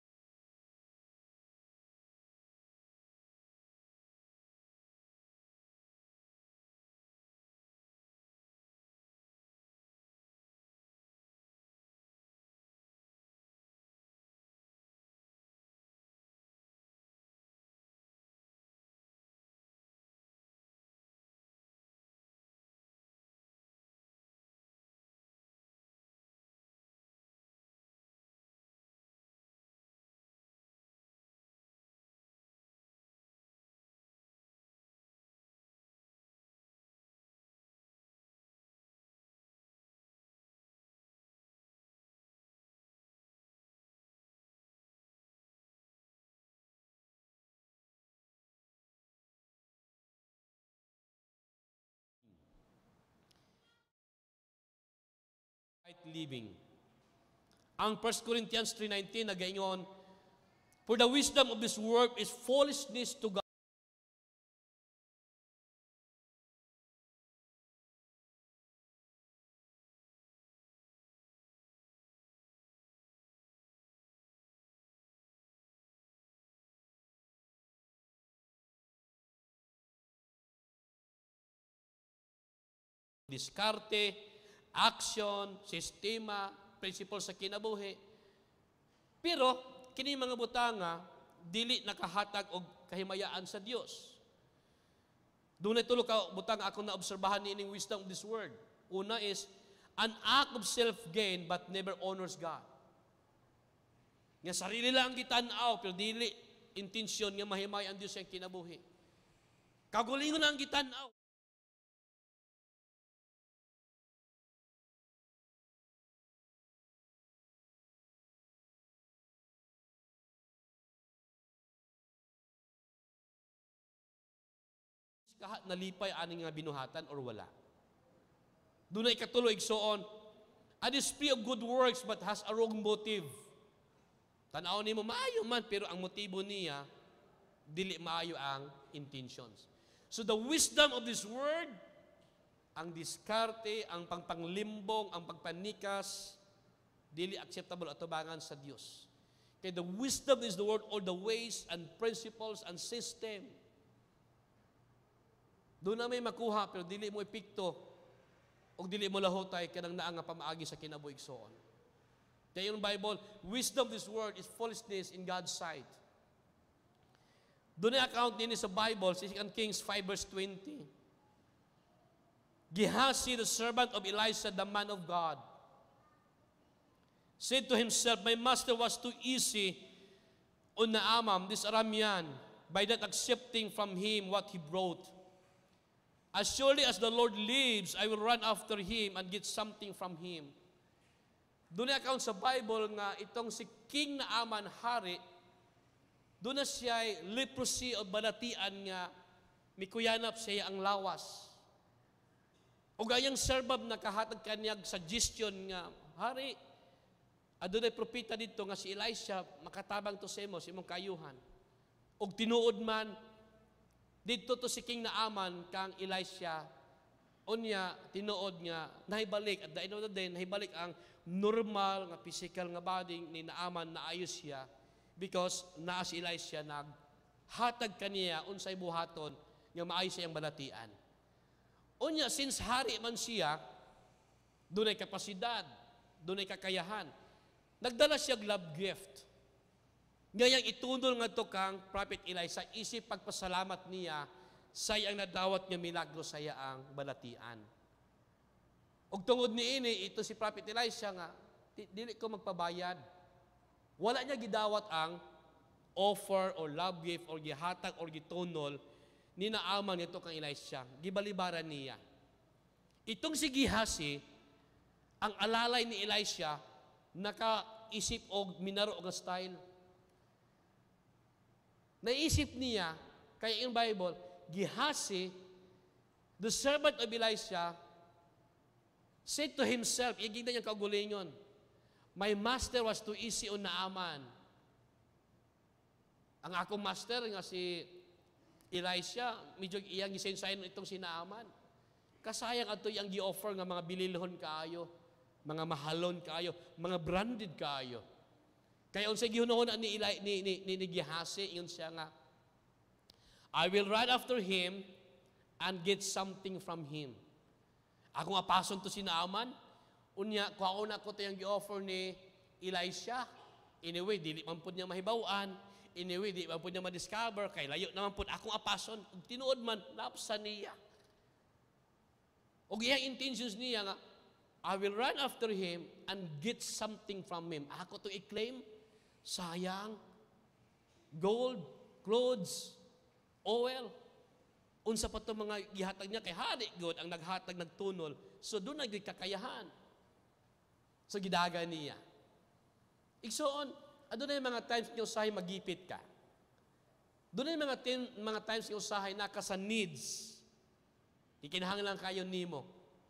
Right living. Ang 1 Corinthians 3:19 nagaingon, for the wisdom of this world is foolishness to God. Diskarte, action, sistema, principle sa kinabuhi. Pero kini mga butanga dili nakahatag og kahimayaan sa Dios. Dunay tulo ka butanga akong naobserbahan niining wisdom of this world. Una is an act of self-gain but never honors God. Nga sarili lang gitan-aw pero dili intensyon nga mahimay ang Dios sa kinabuhi. Kagulingon ang gitan-aw. Kahat nalipay ani nga binuhatan or wala. Dunay katulo igsoon, a display of good works but has a wrong motive. Tan-aw nimo maayo man pero ang motibo niya dili maayo ang intentions. So the wisdom of this word, ang diskarte, ang pangpanglimbong, ang pagpanikas, dili acceptable atubangan sa Dios. Kaya the wisdom is the word, all the ways and principles and system. Doon na may makuha, pero dili mo epekto o dili mo lahotay kanang naa nga pamaagi sa kinabuigsoon. Kaya yung Bible, wisdom of this world is foolishness in God's sight. Doon na account nini sa Bible, 2 Kings 5 verse 20. Gehazi, the servant of Elisha, the man of God, said to himself, my master was too easy on Naaman, this Aramean, by not accepting from him what he brought. As surely as the Lord lives, I will run after him and get something from him. Doon na account sa Bible nga itong si King Naaman hari, doon na siya leprosy o balatian nga mikuyanap siya ang lawas. O gayang serbab nakahatag kanyag suggestion nga, hari, adunay propeta dito nga si Elisha makatabang to sa imo, sa imong kayuhan. Og tinuod man, dito to si King Naaman kang Elisha, unya tinuod nga nahibalik at the end of the day nahibalik ang normal nga physical nga body ni Naaman na ayos siya because naa si Elisha naghatag kaniya unsay buhaton nga maayos siyang balatian. Unya since hari man siya, dunay kapasidad, dunay kakayahan, nagdala siya love gift. Ngayang itunol nga to kang Prophet Elisha, isip pagpasalamat niya, say ang nadawat niya milagro saya ang balatian. Og tungod niini, ito si Prophet Elisha nga, dili ko magpabayad. Wala niya gidawat ang offer or love gift or gihatag or gitunol ninaaman nito kang Elisha, gibalibaran niya. Itong si Gehazi, ang alalay ni Elisha, nakaisip og minaro og style. Naisip niya, kaya in Bible, Gehazi, the servant of Elisha, said to himself, igigda niyang kaugulingon, my master was too easy on Naaman. Ang akong master nga si Elisha, medyo iyang gisensayon itong si Naaman. Kasayang ato iyang gi-offer nga mga bililhon kaayo, mga mahalon kaayo, mga branded kaayo. Kaya unsay gihunahon ni Gehazi, iyon siya nga, I will ride after him and get something from him. Akong apason to si Naaman, unya, kuhaon ako ito yung gi-offer ni Elisha. Anyway, dili man po niya mahibawan. Anyway, di man po niya ma-discover. Kay layo naman po akong apason. Ug tinuod man, napsa niya. O iyang intentions niya nga, I will run after him and get something from him. Ako to i-claim, sayang, gold, clothes, oil. Unsa pa to mga gihatag niya, kay hari good ang naghatag, nagtunol. So doon naging kakayahan. So gidaga niya. Igsoon, doon na yung mga times niya usahay magipit ka. Doon na yung mga times niya usahay naka sa needs. Ikinahanglan kayo nimo.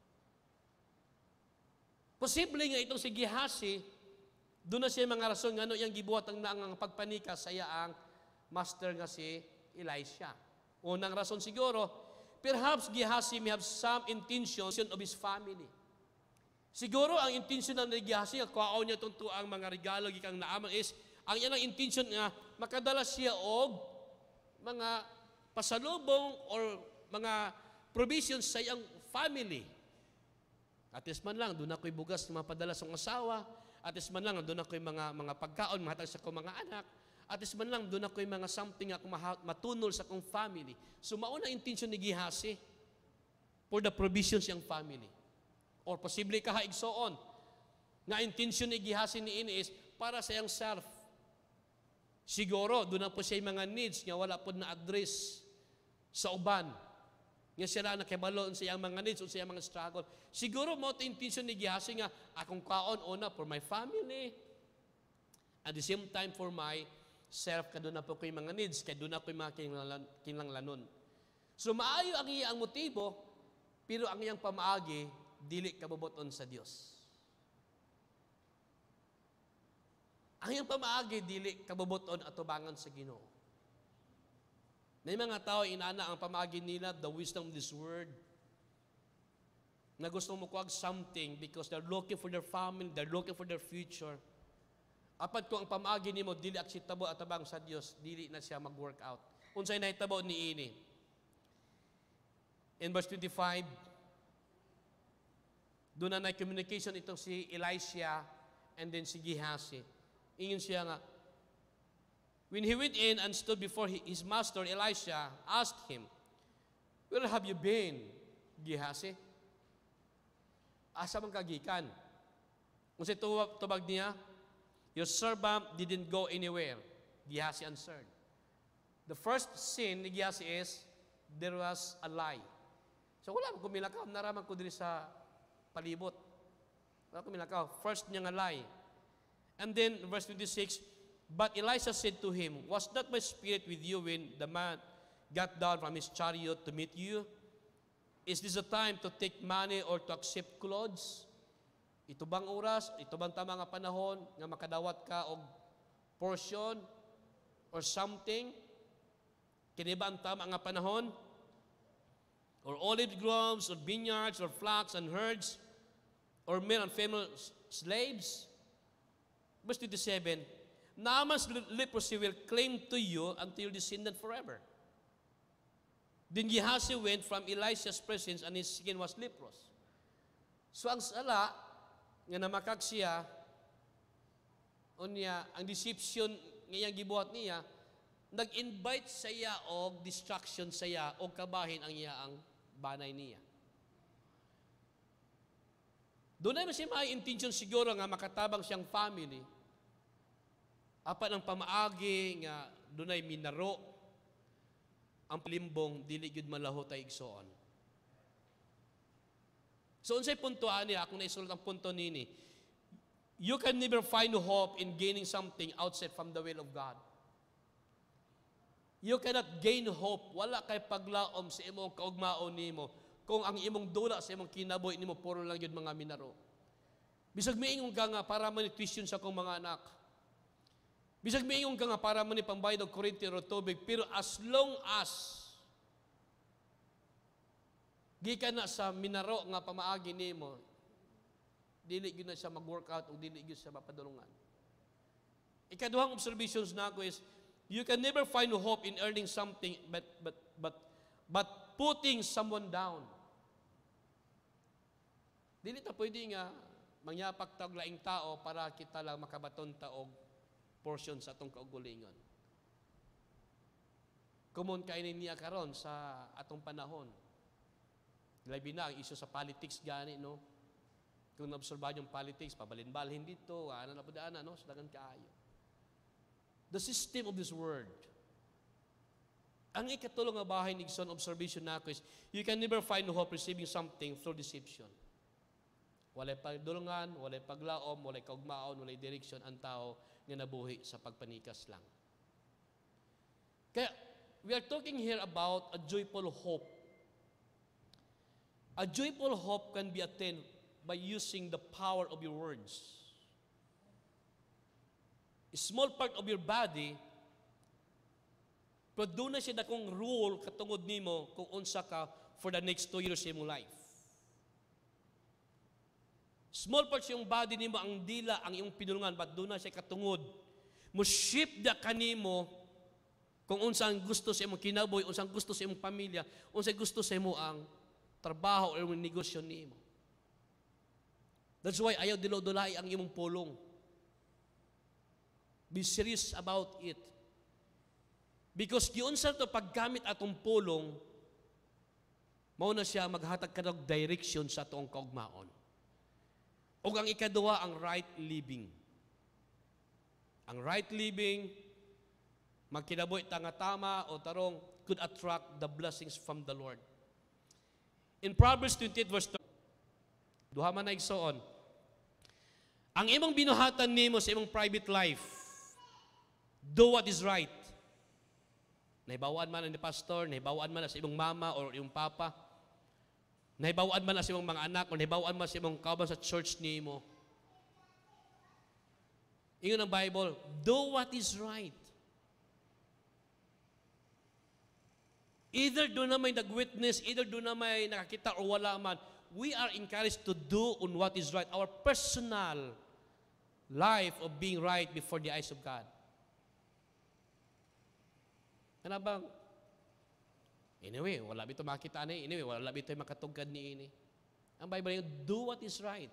Posible nga itong si Gehazi, doon na siya mga rason nga ano yung gibuhat ang pagpanika sa ang master nga si Elisha. Unang rason siguro, perhaps Gehazi may have some intention of his family. Siguro ang intention ng Gehazi, kuhaon niya itong tuang mga regalo gikang Naaman is, ang iyang intention nga, makadala siya og mga pasalubong or mga provisions sa iyang family. At least man lang, doon ako'y bugas na mapadala sa asawa. At least man lang, doon ako'y mga pagkaon, mahatag sa akong mga anak. At least man lang, doon ako'y mga something ako matunol sa akong family. So, mauna intention ni Gehazi for the provisions ng family. Or posible kahaigsoon, nga intention ni Gehazi ni ini is para sa iyang self. Siguro, doon na po siya yung mga needs nga wala po na-address sa uban. Nga sila nakibalo sa iyang mga needs o sa iyang mga struggle. Siguro mo ito intention ni Gehazi nga, akong kaon una for my family. At the same time for my self, kadun na po ko yung mga needs, kadun na po yung mga kinanglanon. So maayo ang iyang motibo, pero ang iyang pamaagi, dili kabubuton sa Dios. Ang iyang pamaagi, dili kabubuton at tubangan sa Ginoo. May mga tao, inana ang pamaagi nila, the wisdom of this word, na gusto mo kuwag something because they're looking for their family, they're looking for their future. Apat ko ang pamaagi nimo, dili aksitabo at tabang sa Dios, dili na siya mag-work out. Unsay nahitabo ni ini. In verse 25, doon na communication itong si Elisha and then si Gehazi. Ingon siya nga, when he went in and stood before his master, Elisha asked him, where have you been, Gehazi? Asa man kagikan? Kung tubag niya, your servant didn't go anywhere. Gehazi answered. The first sin ni Gehazi is, there was a lie. So wala mo kumilakaw, naraman ko diri sa palibot. Wala kumilakaw. First niya nga lie. And then, verse 26, but Elisha said to him, was not my spirit with you when the man got down from his chariot to meet you? Is this a time to take money or to accept clothes? Ito bang oras, ito bang tama nga panahon nga makadawat ka og portion or something? Kini ba ang tama nga panahon? Or olive groves, or vineyards, or flocks and herds, or male and female slaves? Verse 27, Naaman's leprosy will cling to you until descendant forever. Then Gehazi went from Elisha's presence and his skin was leprous. So ang sala, nga namakag siya, unya, ang deception ngayang gibuhat niya, nag-invite sa iya og distraction sa iya og kabahin ang iya ang banay niya. Doon na siya may intention siguro nga makatabang siyang family. Apat ang pamaagi nga doon ay minaro. ang limbong dili gyud malaho tay igsoon. So unsay punto ani akong naisulat ang punto nini? You can never find hope in gaining something outside from the will of God. You cannot gain hope. Wala kay paglaom sa imong kaugmaon nimo kung ang imong dula sa imong kinabuhi nimo puro lang yun mga minaro. Bisag miingon ka nga para man tuition sa akong mga anak. Bisag miingon ka nga para man pambayad og kuryente o tubig, pero as long as gikan na sa minaro nga pamaagi nimo, dili gyud na siya mag-workout o dili gyud siya mapadulungan. Ikaduhang observations na ako is, you can never find hope in earning something but putting someone down. Dili ta pwede nga mangyapak tag laing tao para kita lang makabaton ta og portion sa atong kaugalingon. Common kainin niya karon sa atong panahon. Labi na ang isyu sa politics gani, no? Kung naobserbahan yung politics, pabalin-balhin dito, ano na po daan, no? Sadagan kaayo. The system of this world. Ang ikatulong nga bahay ni Gson observation na ako is, you can never find hope receiving something through deception. Walay pagdulungan, walay paglaom, walay kaugmaon, walay direksyon ang tao nga nabuhi sa pagpanikas lang. Kaya, we are talking here about a joyful hope. A joyful hope can be attained by using the power of your words. A small part of your body, pero doon na siya dakong rule katungod nimo kung unsa ka for the next 2 years in your life. Small part yung body nimo, ang dila, ang iyong pinulungan, but doon na siya katungod. Mo shape da kanimo kung unsa ang gusto sa imong kinabuhi, unsa ang gusto sa imong pamilya, unsa gusto sa imo ang trabaho o yung negosyo nimo. That's why ayaw dilo-dulay ang imong pulong. Be serious about it. Because giun sa to paggamit atong pulong, mao na siya maghatag kadog direction sa atong kaugmaon. Ug ang ikaduha ang right living. Ang right living, magkinabuhi ta nga tama o tarong could attract the blessings from the Lord. In Proverbs 28 verse 2, duha man na igsoon. Ang imong binuhatan nimo sa imong private life, do what is right. Nahibawaan man ni pastor, nahibawaan man sa imong mama or imong papa, nahibawaan man sa imong mga anak, o nahibawaan man sa imong kauban sa church nimo. Ingon ang Bible, do what is right. Either doon na may nag-witness, either doon na may nakakita o wala man, we are encouraged to do on what is right. Our personal life of being right before the eyes of God. Ano bang? Anyway, wala bito makita ni. Anyway, wala bito makatugad ni ini. Ang Bible yung, do what is right.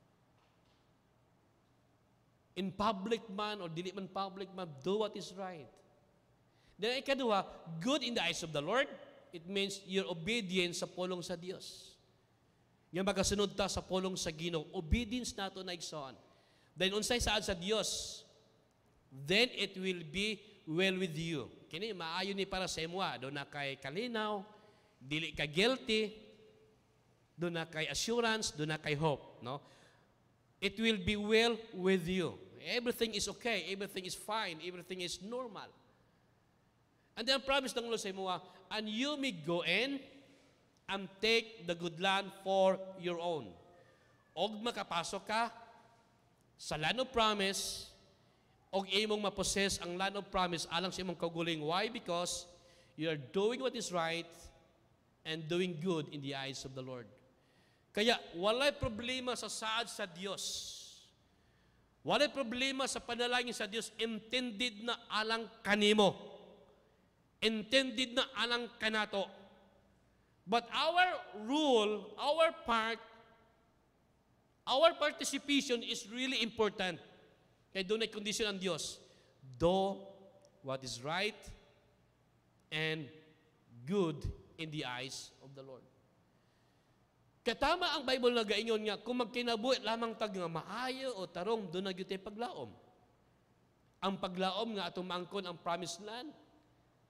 In public man or dili man public man, do what is right. Then ikaduha, good in the eyes of the Lord, it means your obedience sa pulong sa Dios. Nga magasunod ta sa pulong sa Ginoo, obedience nato na igsoon. Then unsay saad sa Dios, then it will be well with you. Kini maayo ni para sa imo, do na kay kalinaw, dili ka guilty, do na kay assurance, do na kay hope, no? It will be well with you. Everything is okay, everything is fine, everything is normal. And then promise ng Lord sa imo, and you may go in and take the good land for your own. Og makapasok ka sa land of promise, og imong maposes ang land of promise alang sa imong kauguling. Why? Because you are doing what is right and doing good in the eyes of the Lord. Kaya walay problema sa saad sa Dios. Walay problema sa panalangin sa Dios, intended na alang kanimo. Intended na alang kanato. But our rule, our part, our participation is really important. Kaya doon ay kondisyon ang Diyos. Do what is right and good in the eyes of the Lord. Katama ang Bible na gaingon nga, kung magkinabuhi lamang tag nga maayo o tarong, doon na gyud paglaom. Ang paglaom nga atong mangkon ang promised land.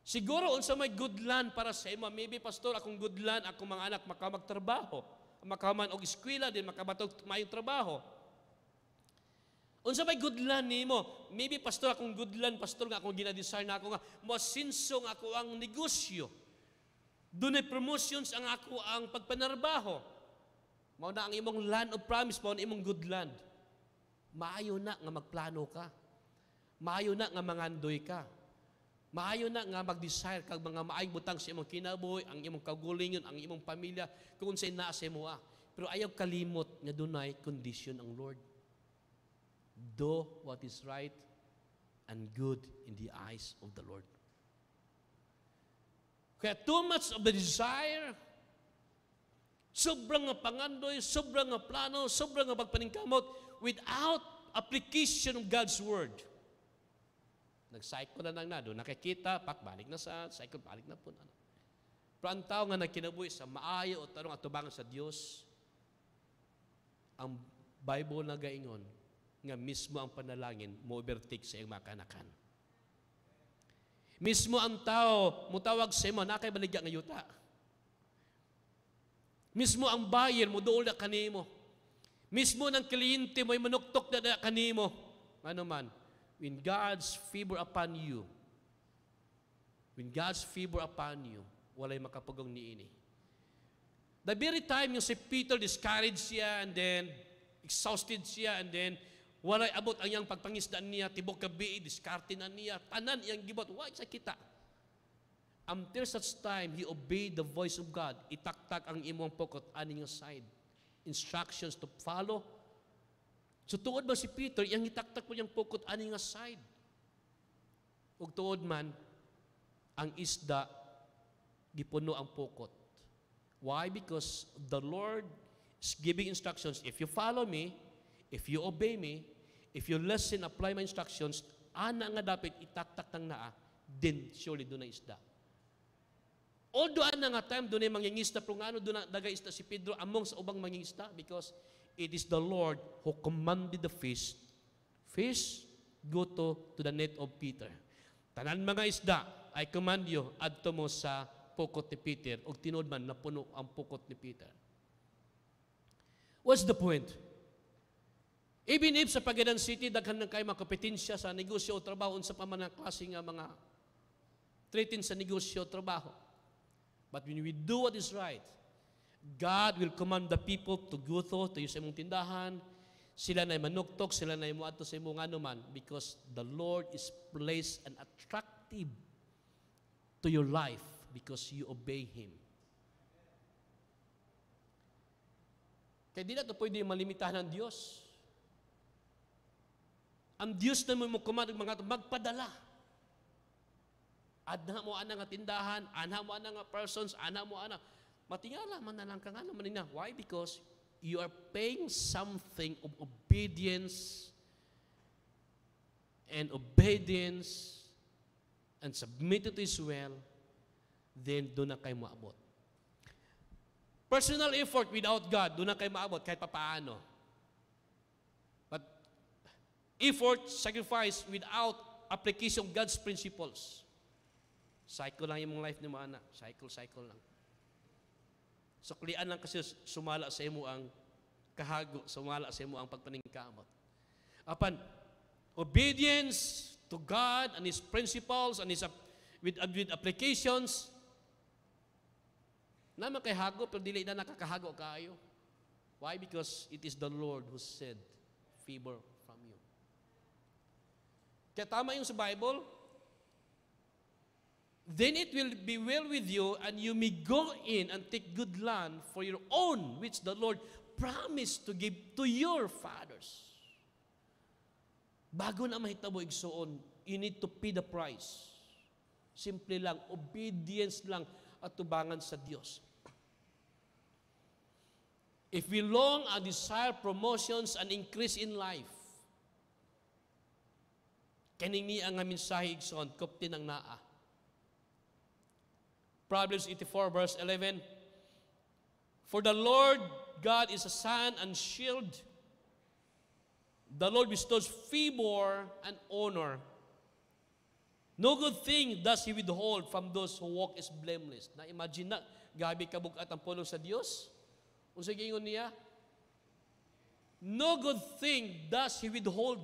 Siguro unsa may good land para sa imo. Maybe pastor, akong good land, akong mga anak makamagtrabaho, makaman og eskwela din makabatog mayong trabaho. Unsa may good land nimo? Maybe pastor, akong good land pastor nga akong gina-desire na ako nga mosinso nga ako ang negosyo. Dunay promotions ang ako ang pagpanarbaho. Mao na ang imong land of promise, mao na imong good land. Maayo na nga magplano ka. Maayo na nga mangandoy ka. Maayo na nga mag-desire kag mga maayong butang sa imong kinabuhi, ang imong kagulingon, ang imong pamilya, kung unsay naa sa imo. Pero ayaw kalimot nga dunay condition ang Lord. Do what is right and good in the eyes of the Lord. Kaya too much of the desire, sobrang nga pangandoy, sobrang nga plano, sobrang nga pagpaningkamot without application of God's Word. Nag-cycle na lang na, doon nakikita, balik na sa cycle, balik na po. Pero ang tao nga nagkinabuhi sa maayo o tarong atubangan sa Diyos, ang Bible na gaingon, nga mismo ang panalangin mo overtake sa iyong makanakan. Mismo ang tao, mutawag sa imo, nakay baligya nga yuta. Mismo ang buyer, mo dool na kanimo. Mismo ng kliyente mo, manuktok na kanimo. Ano man, when God's favor upon you, walay makapugong niini. The very time yung si Peter discouraged siya and then exhausted siya and then walay abot ang iyang pagpangisdaan niya, tibok gabi, diskarte na niya, tanan iyang gibot, why sa kita? Until such time, he obeyed the voice of God. Itaktak ang imong pokot aning side. Instructions to follow. So tuod ba si Peter, iyang itaktak mo yung pokot aning side. Ug tuod man, ang isda, gipuno ang pokot. Why? Because the Lord is giving instructions. If you follow me, if you obey me, if you listen, apply my instructions, ana nga dapat itaktak ng naa, then surely doon na isda. Although ana nga time doon ay mangingisda, pero nga ano doon na dagay isda si Pedro among sa ubang mangingisda, because it is the Lord who commanded the fish, go to the net of Peter. Tanan mga isda, I command you, adto mo sa pukot ni Peter, o tinod man, napuno ang pukot ni Peter. What's the point? Even if sa Pagadan City, daghan ng kayo mga kompetensya sa negosyo o trabaho, sa pamanang klase nga mga treatin sa negosyo o trabaho. But when we do what is right, God will command the people to go to sa imong tindahan, sila na manuktok, sila na muadto sa imong anuman, because the Lord is placed and attractive to your life because you obey Him. Kaya di na ito pwede malimitahan ng Diyos. Ang Diyos na mo command mga magpadala. Adna mo ana nga tindahan, ana mo ana nga persons, ana mo ana. Matingala man na lang kang ano manina. Why? Because you are paying something of obedience and submitted to His will, then doon na kayo maabot. Personal effort without God, doon na kayo maabot kahit papaano. But effort, sacrifice without application of God's principles. Cycle lang yung life ni mo, anak. Cycle lang. Suklian lang kasi sumala sa imo ang kahago, sumala sa imo ang pagpaningkamot. Apan, obedience to God and His principles and with applications, naman kay hago, pero dili na nakakahago kaayo. Why? Because it is the Lord who said, favor from you. Kaya tama yung sa Bible, then it will be well with you, and you may go in and take good land for your own, which the Lord promised to give to your fathers. Bago na mahitabo igsoon, you need to pay the price. Simple lang, obedience lang at tubangan sa Diyos. If we long and desire promotions and increase in life, kaning ni ang mensahe igsoon, koptin ang naa. Proverbs 84 verse 11, for the Lord God is a sun and shield. The Lord bestows favor and honor. No good thing does He withhold from those who walk is blameless. Na imagine na, gabi kabugat ang pulong sa Dios. Unsa giingon niya? No good thing does He withhold.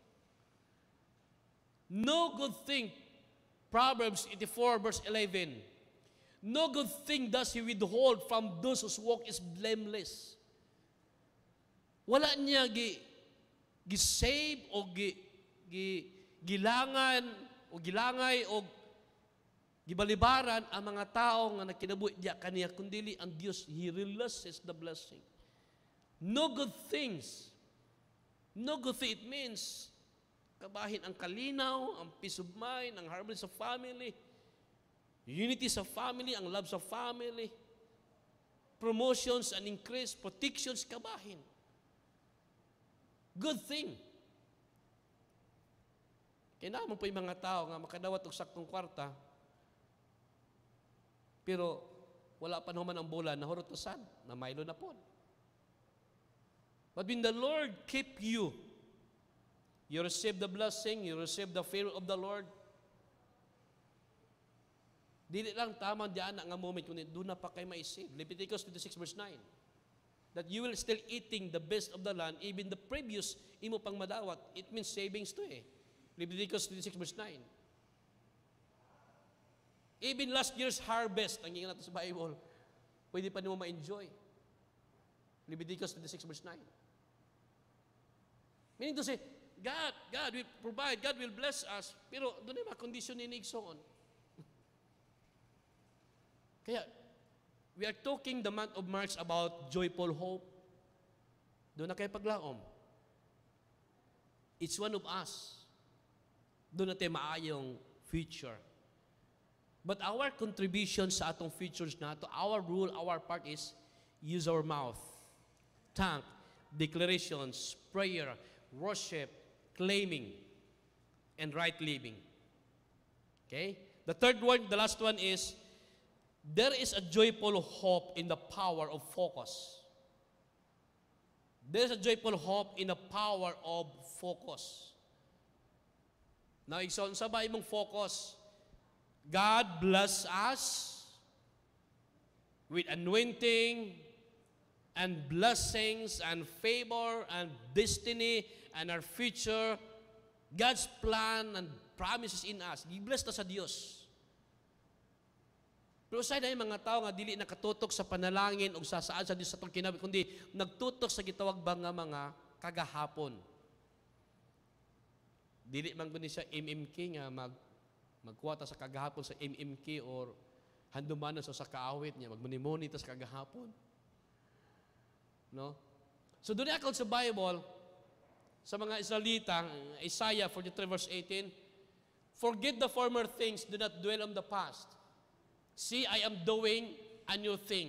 No good thing. Proverbs 84 verse 11. No good thing does He withhold from those whose walk is blameless. Wala niya gi-save o gilangan o gilangay o gibalibaran ang mga tao nga nagkinabuhi diya kaniya kundili ang Dios, He releases the blessing. No good things. No good thing. It means kabahin ang kalinaw, ang peace of mind, ang harmony sa family, unity sa family, ang love sa family, promotions and increase, protections, kabahin. Good thing. Kaya naman po yung mga tao nga makadawat og saktong kwarta, pero wala pa naman ang bulan, nahurot na sad, na maylo na po. But when the Lord keep you, you receive the blessing, you receive the favor of the Lord. Dili lang tama diyan nga moment kundi doon na pa kay maisave. Leviticus 26 verse 9. That you will still eating the best of the land, even the previous imo pang madawat. It means savings to eh. Leviticus 26 verse 9. Even last year's harvest, ang ingin natin sa Bible, pwede pa nimo ma-enjoy. Leviticus 26 verse 9. Meaning to say, God will provide, God will bless us, pero doon ay makondisyon ni Nixon. Kaya, we are talking the month of March about joyful hope. Doon na kayo paglaom. It's one of us. Doon natin maayong future. But our contribution sa atong futures na to, our rule, our part is use our mouth. Thank, declarations, prayer, worship, claiming, and right living. Okay? The third one, the last one is, there is a joyful hope in the power of focus. There is a joyful hope in the power of focus. Now, sabay mong focus. God bless us with anointing and blessings and favor and destiny and our future. God's plan and promises in us. Gi-bless ta sa Dios. Pero sa yung mga tao nga dili nakatutok sa panalangin o sa saan sa Dios sa itong kinabi, kundi nagtutok sa gitawag ba nga mga kagahapon. Dili man kundi siya MMK nga magkuha ta sa kagahapon sa MMK or handumanan sa kaawit niya, magmunimuni ta sa kagahapon. No? So doon ako sa Bible, sa mga Israelita, Isaiah 43 verse 18, forget the former things, do not dwell on the past. See, I am doing a new thing.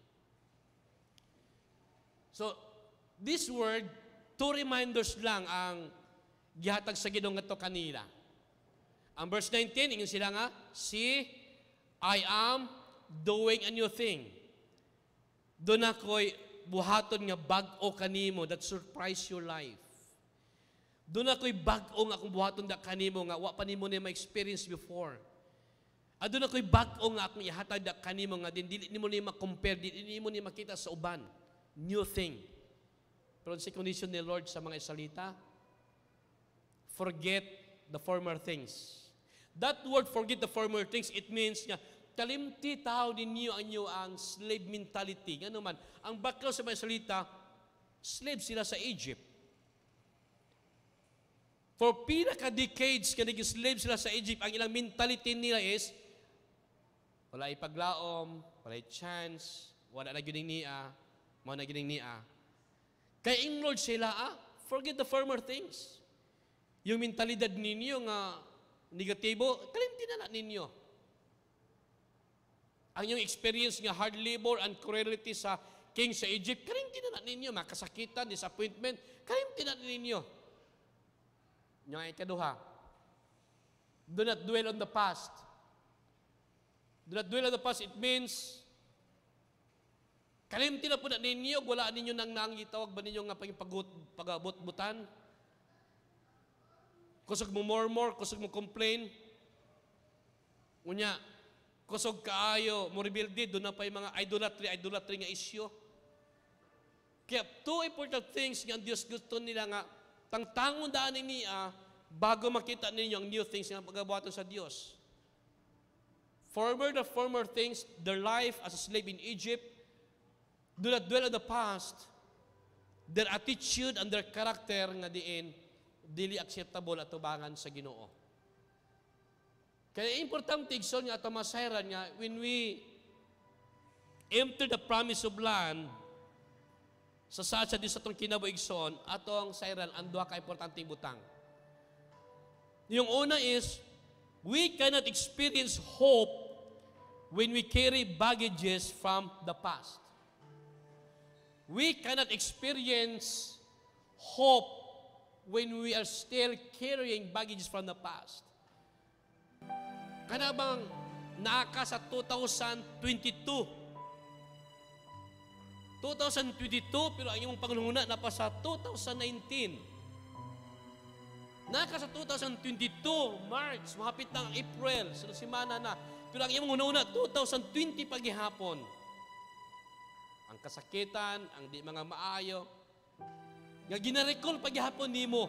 So, this word, two reminders lang ang gihatag sa Ginoo ngadto kanila. Ang verse 19, ingin sila nga, see, I am doing a new thing. Doon ako'y buhaton nga bag-o kanimo that surprise your life. Doon ako'y bag-o nga akong buhaton da kanimo nga wa pa nimo na ma-experience before. Doon ako'y bag-o nga akong ihatag da kanimo nga dili nimo ni ma-compare, dili nimo ni makita sa uban. New thing. Pero sa condition ni Lord sa mga Israelita, forget the former things. That word, forget the former things, it means nga, kalimti tao ninyo ang slave mentality. Ano man, ang background sa mga Israelita, slave sila sa Egypt. For pinaka-decades, kaniging slave sila sa Egypt, ang ilang mentality nila is, wala ipaglaom, wala chance, wala na gining niya, mga na gining niya. Kaya in Lord sila, forget the former things. Yung mentalidad ninyo nga negatibo, kalimti na ninyo. Ang yung experience nga hard labor and cruelty sa king sa Egypt, kalimti na ninyo. Makasakitan, disappointment, kalimti na ninyo. Yung ikaduha, do not dwell on the past. Do not dwell on the past, it means, kalimti na po na ninyo, wala ninyo nang nangitawag ba ninyo nga pag-abot-butan? Kusog mo murmur, kusog mo complain. Unya, kusog kaayo, mo rebuildi, doon na pa yung mga idolatry nga isyo. Kaya two important things nga Diyos gusto nila nga, tangtangon daan niya, bago makita ninyo ang new things nga pagkabuhaton sa Diyos. The former things, their life as a slave in Egypt, do not dwell on the past, their attitude and their character nga diin, dili acceptable at tubangan sa Ginoo. Kaya importante igsoon nga ato masayran nga when we enter the promise of land sa sa Diyos atong kinabuhi igsoon, atong sayran ang duha ka importanteng butang. Yung una is we cannot experience hope when we carry baggages from the past. We cannot experience hope when we are still carrying baggages from the past. Kana bang naaka sa 2022? 2022, pero ang iyong panghuna na pa sa 2019. Naka sa 2022, March, mahapit na ang April, sa simana na. Pero ang iyong una 2020 paghihapon. Ang kasakitan, ang di mga maayo, nga ginarecall paghihapon nimo.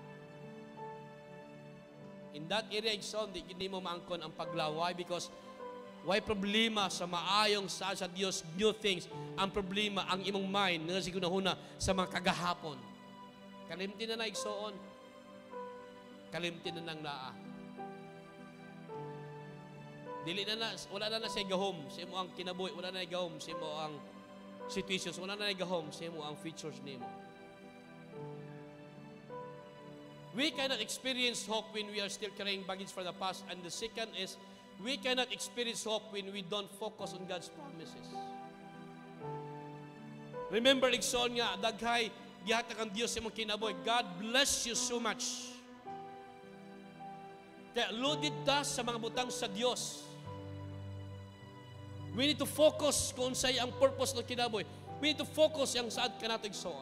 In that area, di mo maangkon ang paglaway because why problema sa maayong sa Diyos, new things. Ang problema, ang imong mind, nga sigunahuna sa mga kagahapon. Kalimtin na igsoon. Kalimtin na nang naa. Dili na wala na sa gahom, sa imo ang kinabuhi, wala na gahom, sa imo ang situations, wala na gahom, sa imo ang features nimo. We cannot experience hope when we are still carrying baggage from the past. And the second is, we cannot experience hope when we don't focus on God's promises. Remember, igsoon nga, daghay, gihatag ang Diyos sa mong kinabuhi. God bless you so much. Kaya loaded ta sa mga butang sa Diyos. We need to focus kung sa'y ang purpose ng kinabuhi. We need to focus yung saad ka natin igsoon.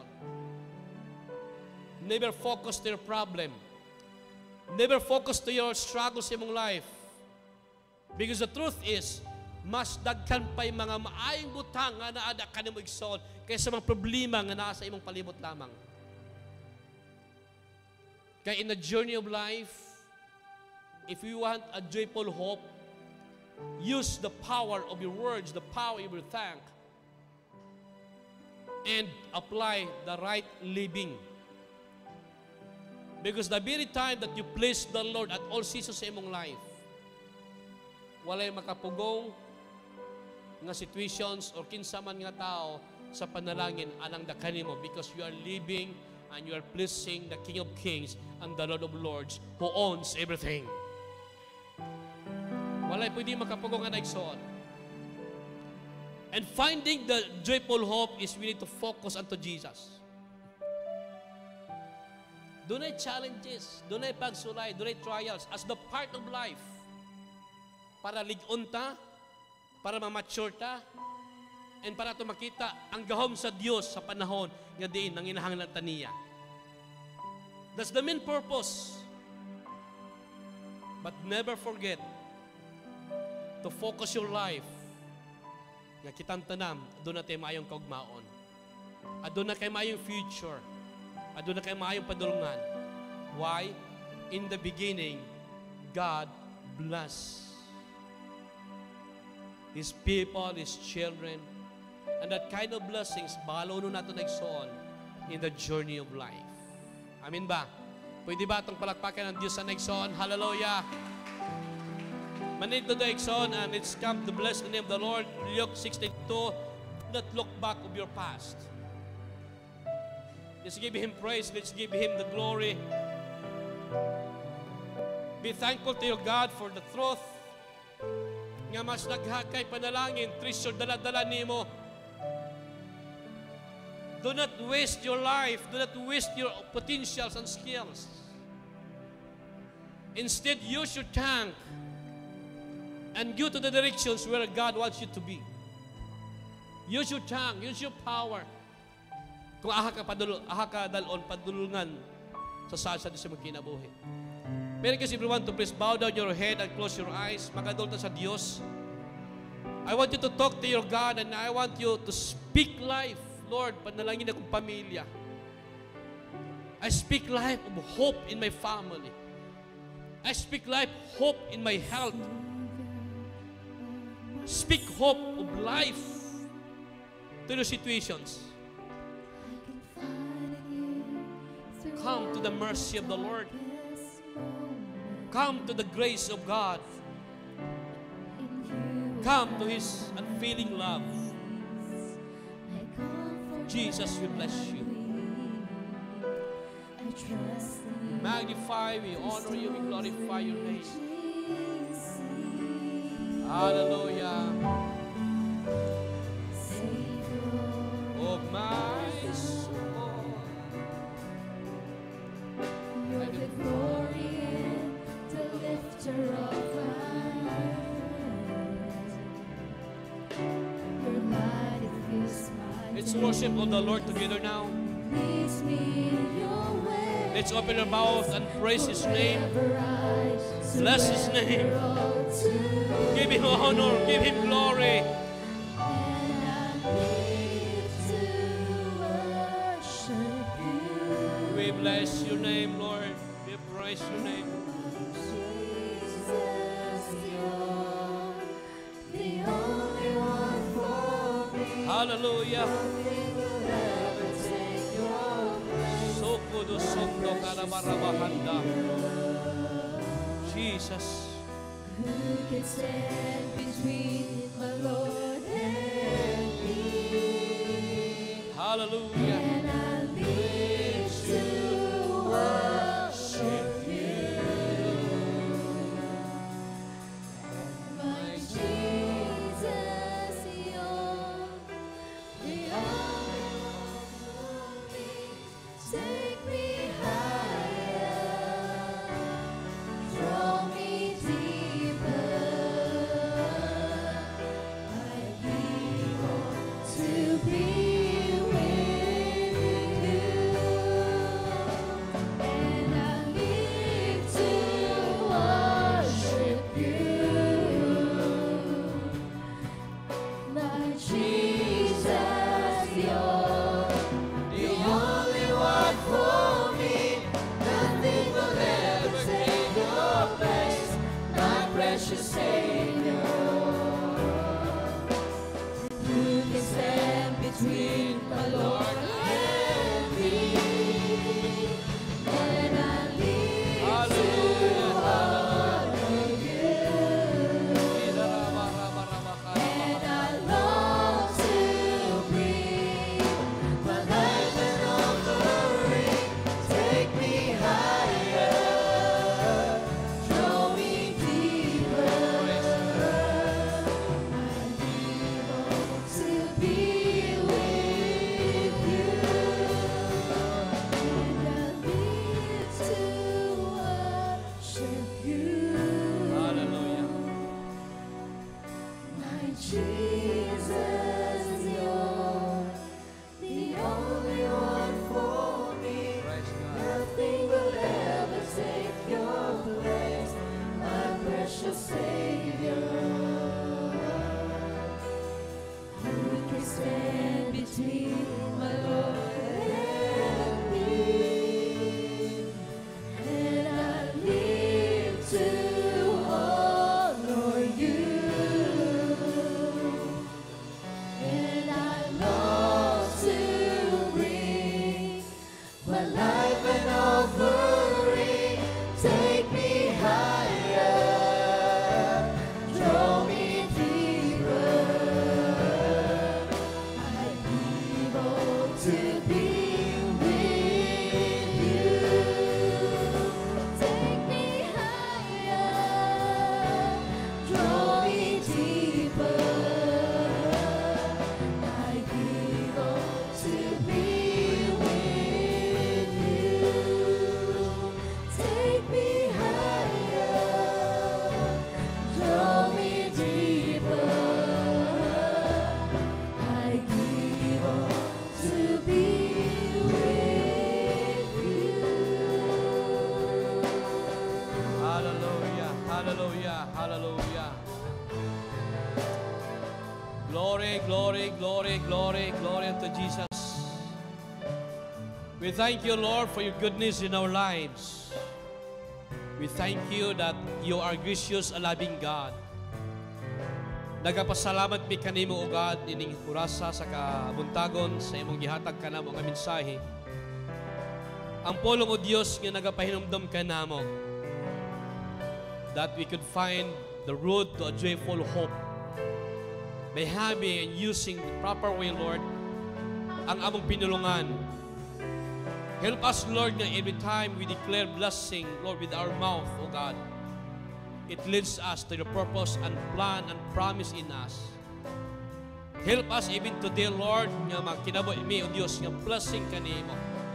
Never focus to your problem. Never focus to your struggles in mong life. Because the truth is, mas daghan pa'y mga maayong butang nga naada ka nimo igsoon kaysa mga problema nga nasa imong palibot lamang. Kaya in the journey of life, if you want a joyful hope, use the power of your words, the power of your thank, and apply the right living. Because the very time that you place the Lord at all seasons sa imong life, walay makapugong nga situations or kinsa man nga tao sa panalangin anang dakanimo because you are living and you are pleasing the King of Kings and the Lord of Lords who owns everything. Walay pwede makapugong nga naigsoon. And finding the joyful hope is we need to focus unto Jesus. Dunay challenges, dunay pagsulay, dunay trials as the part of life. Para ligon ta, para ma-mature ta, and para to makita ang gahom sa Dios sa panahon nga diin nang inahanglan ta niya. That's the main purpose. But never forget to focus your life nga kitang tanam, doon na tayo maayong kaugmaon. Doon na kayo maayong future. Doon na kayo maayong padulungan. Why? In the beginning, God blessed His people, His children, and that kind of blessings, balo nun natin nagsoon in the journey of life. Amin ba? Pwede ba itong palakpakan ng Diyos sa nagsoon? Hallelujah! Manito the nagsoon, and it's come to bless the name of the Lord. Luke 16:2, do not look back of your past. Let's give Him praise. Let's give Him the glory. Be thankful to your God for the truth. Nga mas naghakay panalangin, treasure dala-dala nimo. Do not waste your life. Do not waste your potentials and skills. Instead, use your tongue and go to the directions where God wants you to be. Use your tongue. Use your power. Kung aha ka dalon padulungan sa saan sa mong kinabuhi. May request everyone to please bow down your head and close your eyes. Makadulta sa Diyos. I want you to talk to your God and I want you to speak life. Lord, panalangin akong pamilya. I speak life of hope in my family. I speak life, hope in my health. Speak hope of life to the situations. Come to the mercy of the Lord. Come to the grace of God. Come to His unfailing love. Jesus, we bless you. We magnify, we honor you, we glorify your name. Hallelujah. Oh my soul. You're the glory and the lifter of my head. Your light it fills my Let's worship of the Lord together now. leads me in your way. Let's open our mouth and praise His name. Forever I Bless His name. surrender all to you. Give Him honor, give Him glory. And I live to worship you. We bless your name, Lord. We praise your name. Jesus, you're the only one for me. Hallelujah. Nothing will ever take your place. Sokudo sondo karabarabahanda. Jesus. Who can stand between my Lord and me? Hallelujah. And I live to worship you. My Jesus, you're the only one for me. Take me higher, draw me deeper. I long to be with you. Hallelujah. Hallelujah. Glory, glory, glory, glory, glory unto Jesus. We thank you, Lord, for your goodness in our lives. We thank you that you are gracious, a loving God. Nagapasalamat mi kanimo, O God, ining urasa sa kabuntagon sa imong gihatag kanamo nga mensahe. Ang pulong, O Dios, nga nagapahinumdum kanamo that we could find the road to a joyful hope by having and using the proper way, Lord, ang among pinulungan. Help us, Lord, na every time we declare blessing, Lord, with our mouth, O God, it leads us to the purpose and plan and promise in us. Help us even today, Lord, nga magkinabuhi mi, O Dios, nga blessing kanimo.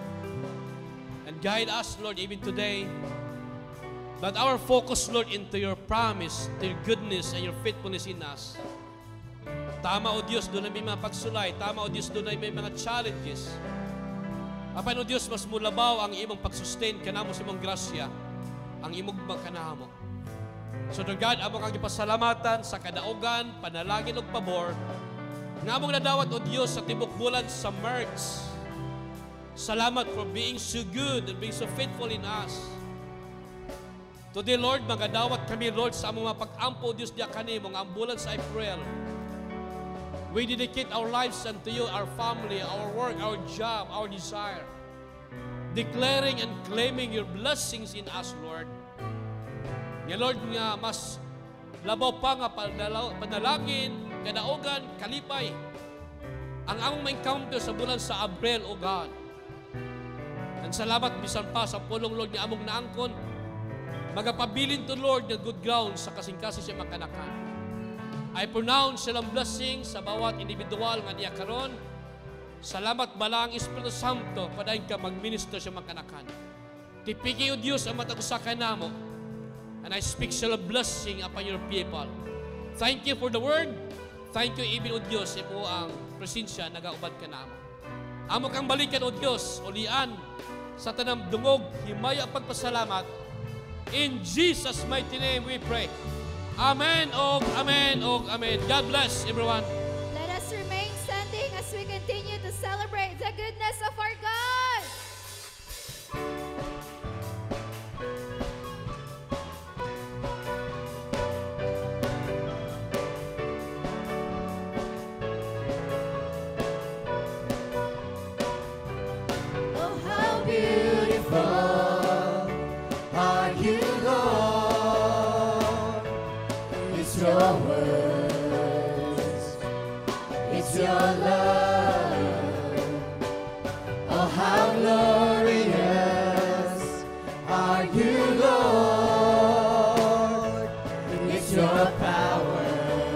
And guide us, Lord, even today, that our focus, Lord, into your promise, to your goodness and your faithfulness in us. Tama, O Diyos, doon na may mga pagsulay. Tama, O Diyos, doon na may mga challenges. Apan, O Diyos, mas mulabaw ang imong pagsustain kanamo sa imong grasya, ang imong magkanamo. So, Lord God, among ang ipasalamatan sa kadaugan, panalangin o pabor, nga among nadawat, O Diyos, sa tibok bulan sa March. Salamat for being so good and being so faithful in us. Today, Lord, magadawat kami, Lord, sa among mga pag-ampo, O Diyos, diya kanimo, nga ang bulan sa April. We dedicate our lives unto you, our family, our work, our job, our desire. Declaring and claiming your blessings in us, Lord. Nga, Lord, nga mas labaw pa nga panalangin, kadaugan, kalipay. Ang among ma-encounter sa bulan sa Abril, O God. And salamat bisan pa sa pulong, Lord, nga among naangkon. Magapabilin to, Lord, nga good ground sa kasing-kasing siya makanakan. I pronounce silang blessing sa bawat individual nga niya karon. Salamat balang Espiritu Santo padayon ka magminister sa makanakan. Tipiki, O Diyos, ang matagusakan namo. And I speak silang blessing upon your people. Thank you for the word. Thank you even, O Diyos, ipo ang presensya nagaubad ka namo. Amo kang balikan, O Diyos, ulian sa tanang dungog, himaya pagpasalamat. In Jesus' mighty name we pray. Amen, amen, amen. God bless everyone. Let us remain standing as we continue to celebrate the goodness of our God. Oh, how beautiful are you, Lord. It's your words, it's your love. Oh, how glorious are you, Lord. It's your power.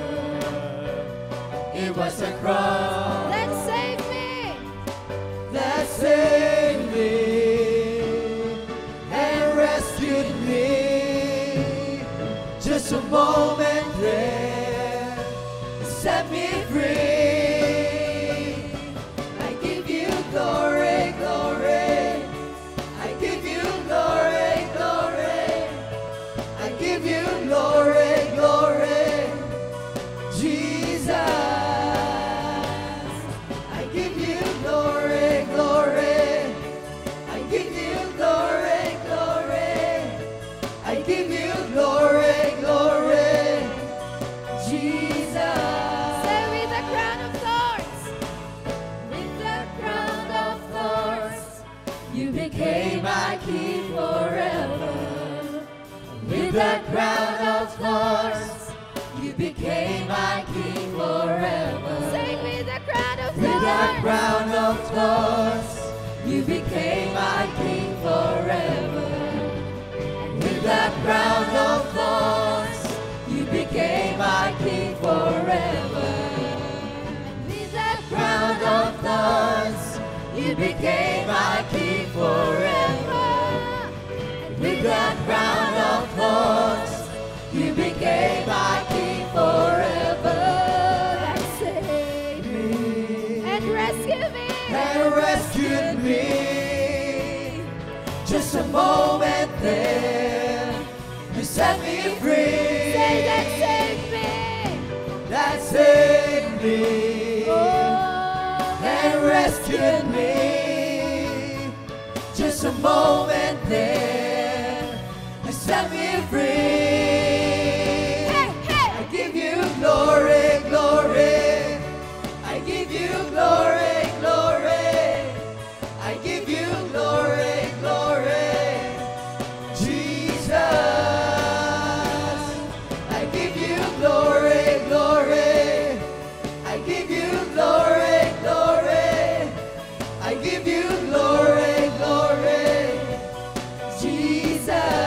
It was the cross That saved me. that saved me and rescued me. Just a moment there set me free. I give you glory, glory. I give you glory, glory. I give you glory, glory. Jesus, I give you glory, glory. I give you glory, glory. I give you glory, glory. Jesus. Say with the crown of thorns. With the crown of thorns, you became my king forever. With the crown of thorns, you became my king forever. Say with the crown of With the thorns. crown of thorns, you became my king forever. With the crown of thorns, you became my king forever. With the crown of thorns, you became my king forever. With the crown of thorns, you became my king forever. And saved me. And rescued me. And rescued me. Just a moment there, You set me free. Say that saved me. That saved me Oh, and rescued me. Just a moment there, you set me free. Hey, hey. I give you glory, glory. I give you glory, glory. I give you glory, glory. Jesus, I give you glory, glory. I give you glory, glory. I give you glory, glory. Jesus.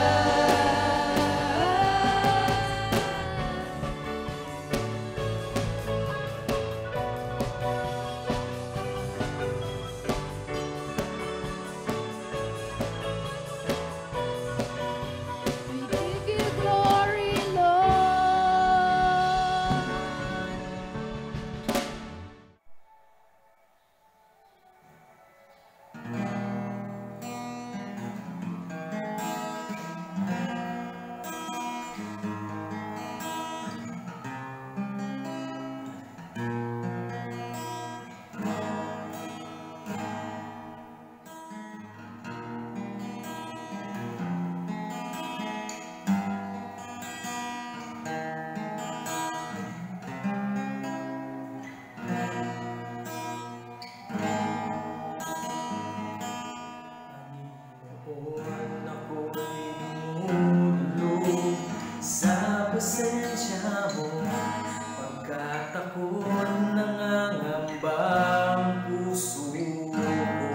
We give you glory, Lord. Panginoon, ako'y lumulog sa presensya mo, pagkat ako'y nangangambang puso ko.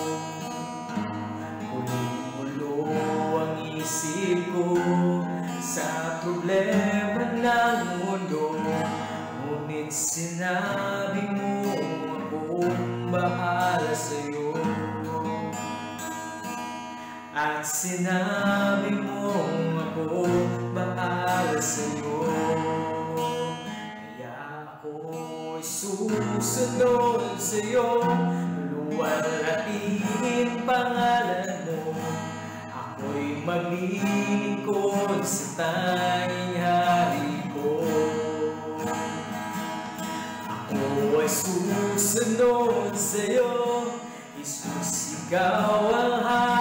Kulong-kulo ang isip ko sa problema ng mundo, ngunit sinabi mo akong bahala sa'yo. At sinabi mo ako bahala sa'yo, kaya ako'y susunod sa'yo, luwalhatiin pangalan mo. Ako'y maglilingkod sa tanging hari ko. Ako ay susunod sa'yo, Jesus, ikaw ang hari.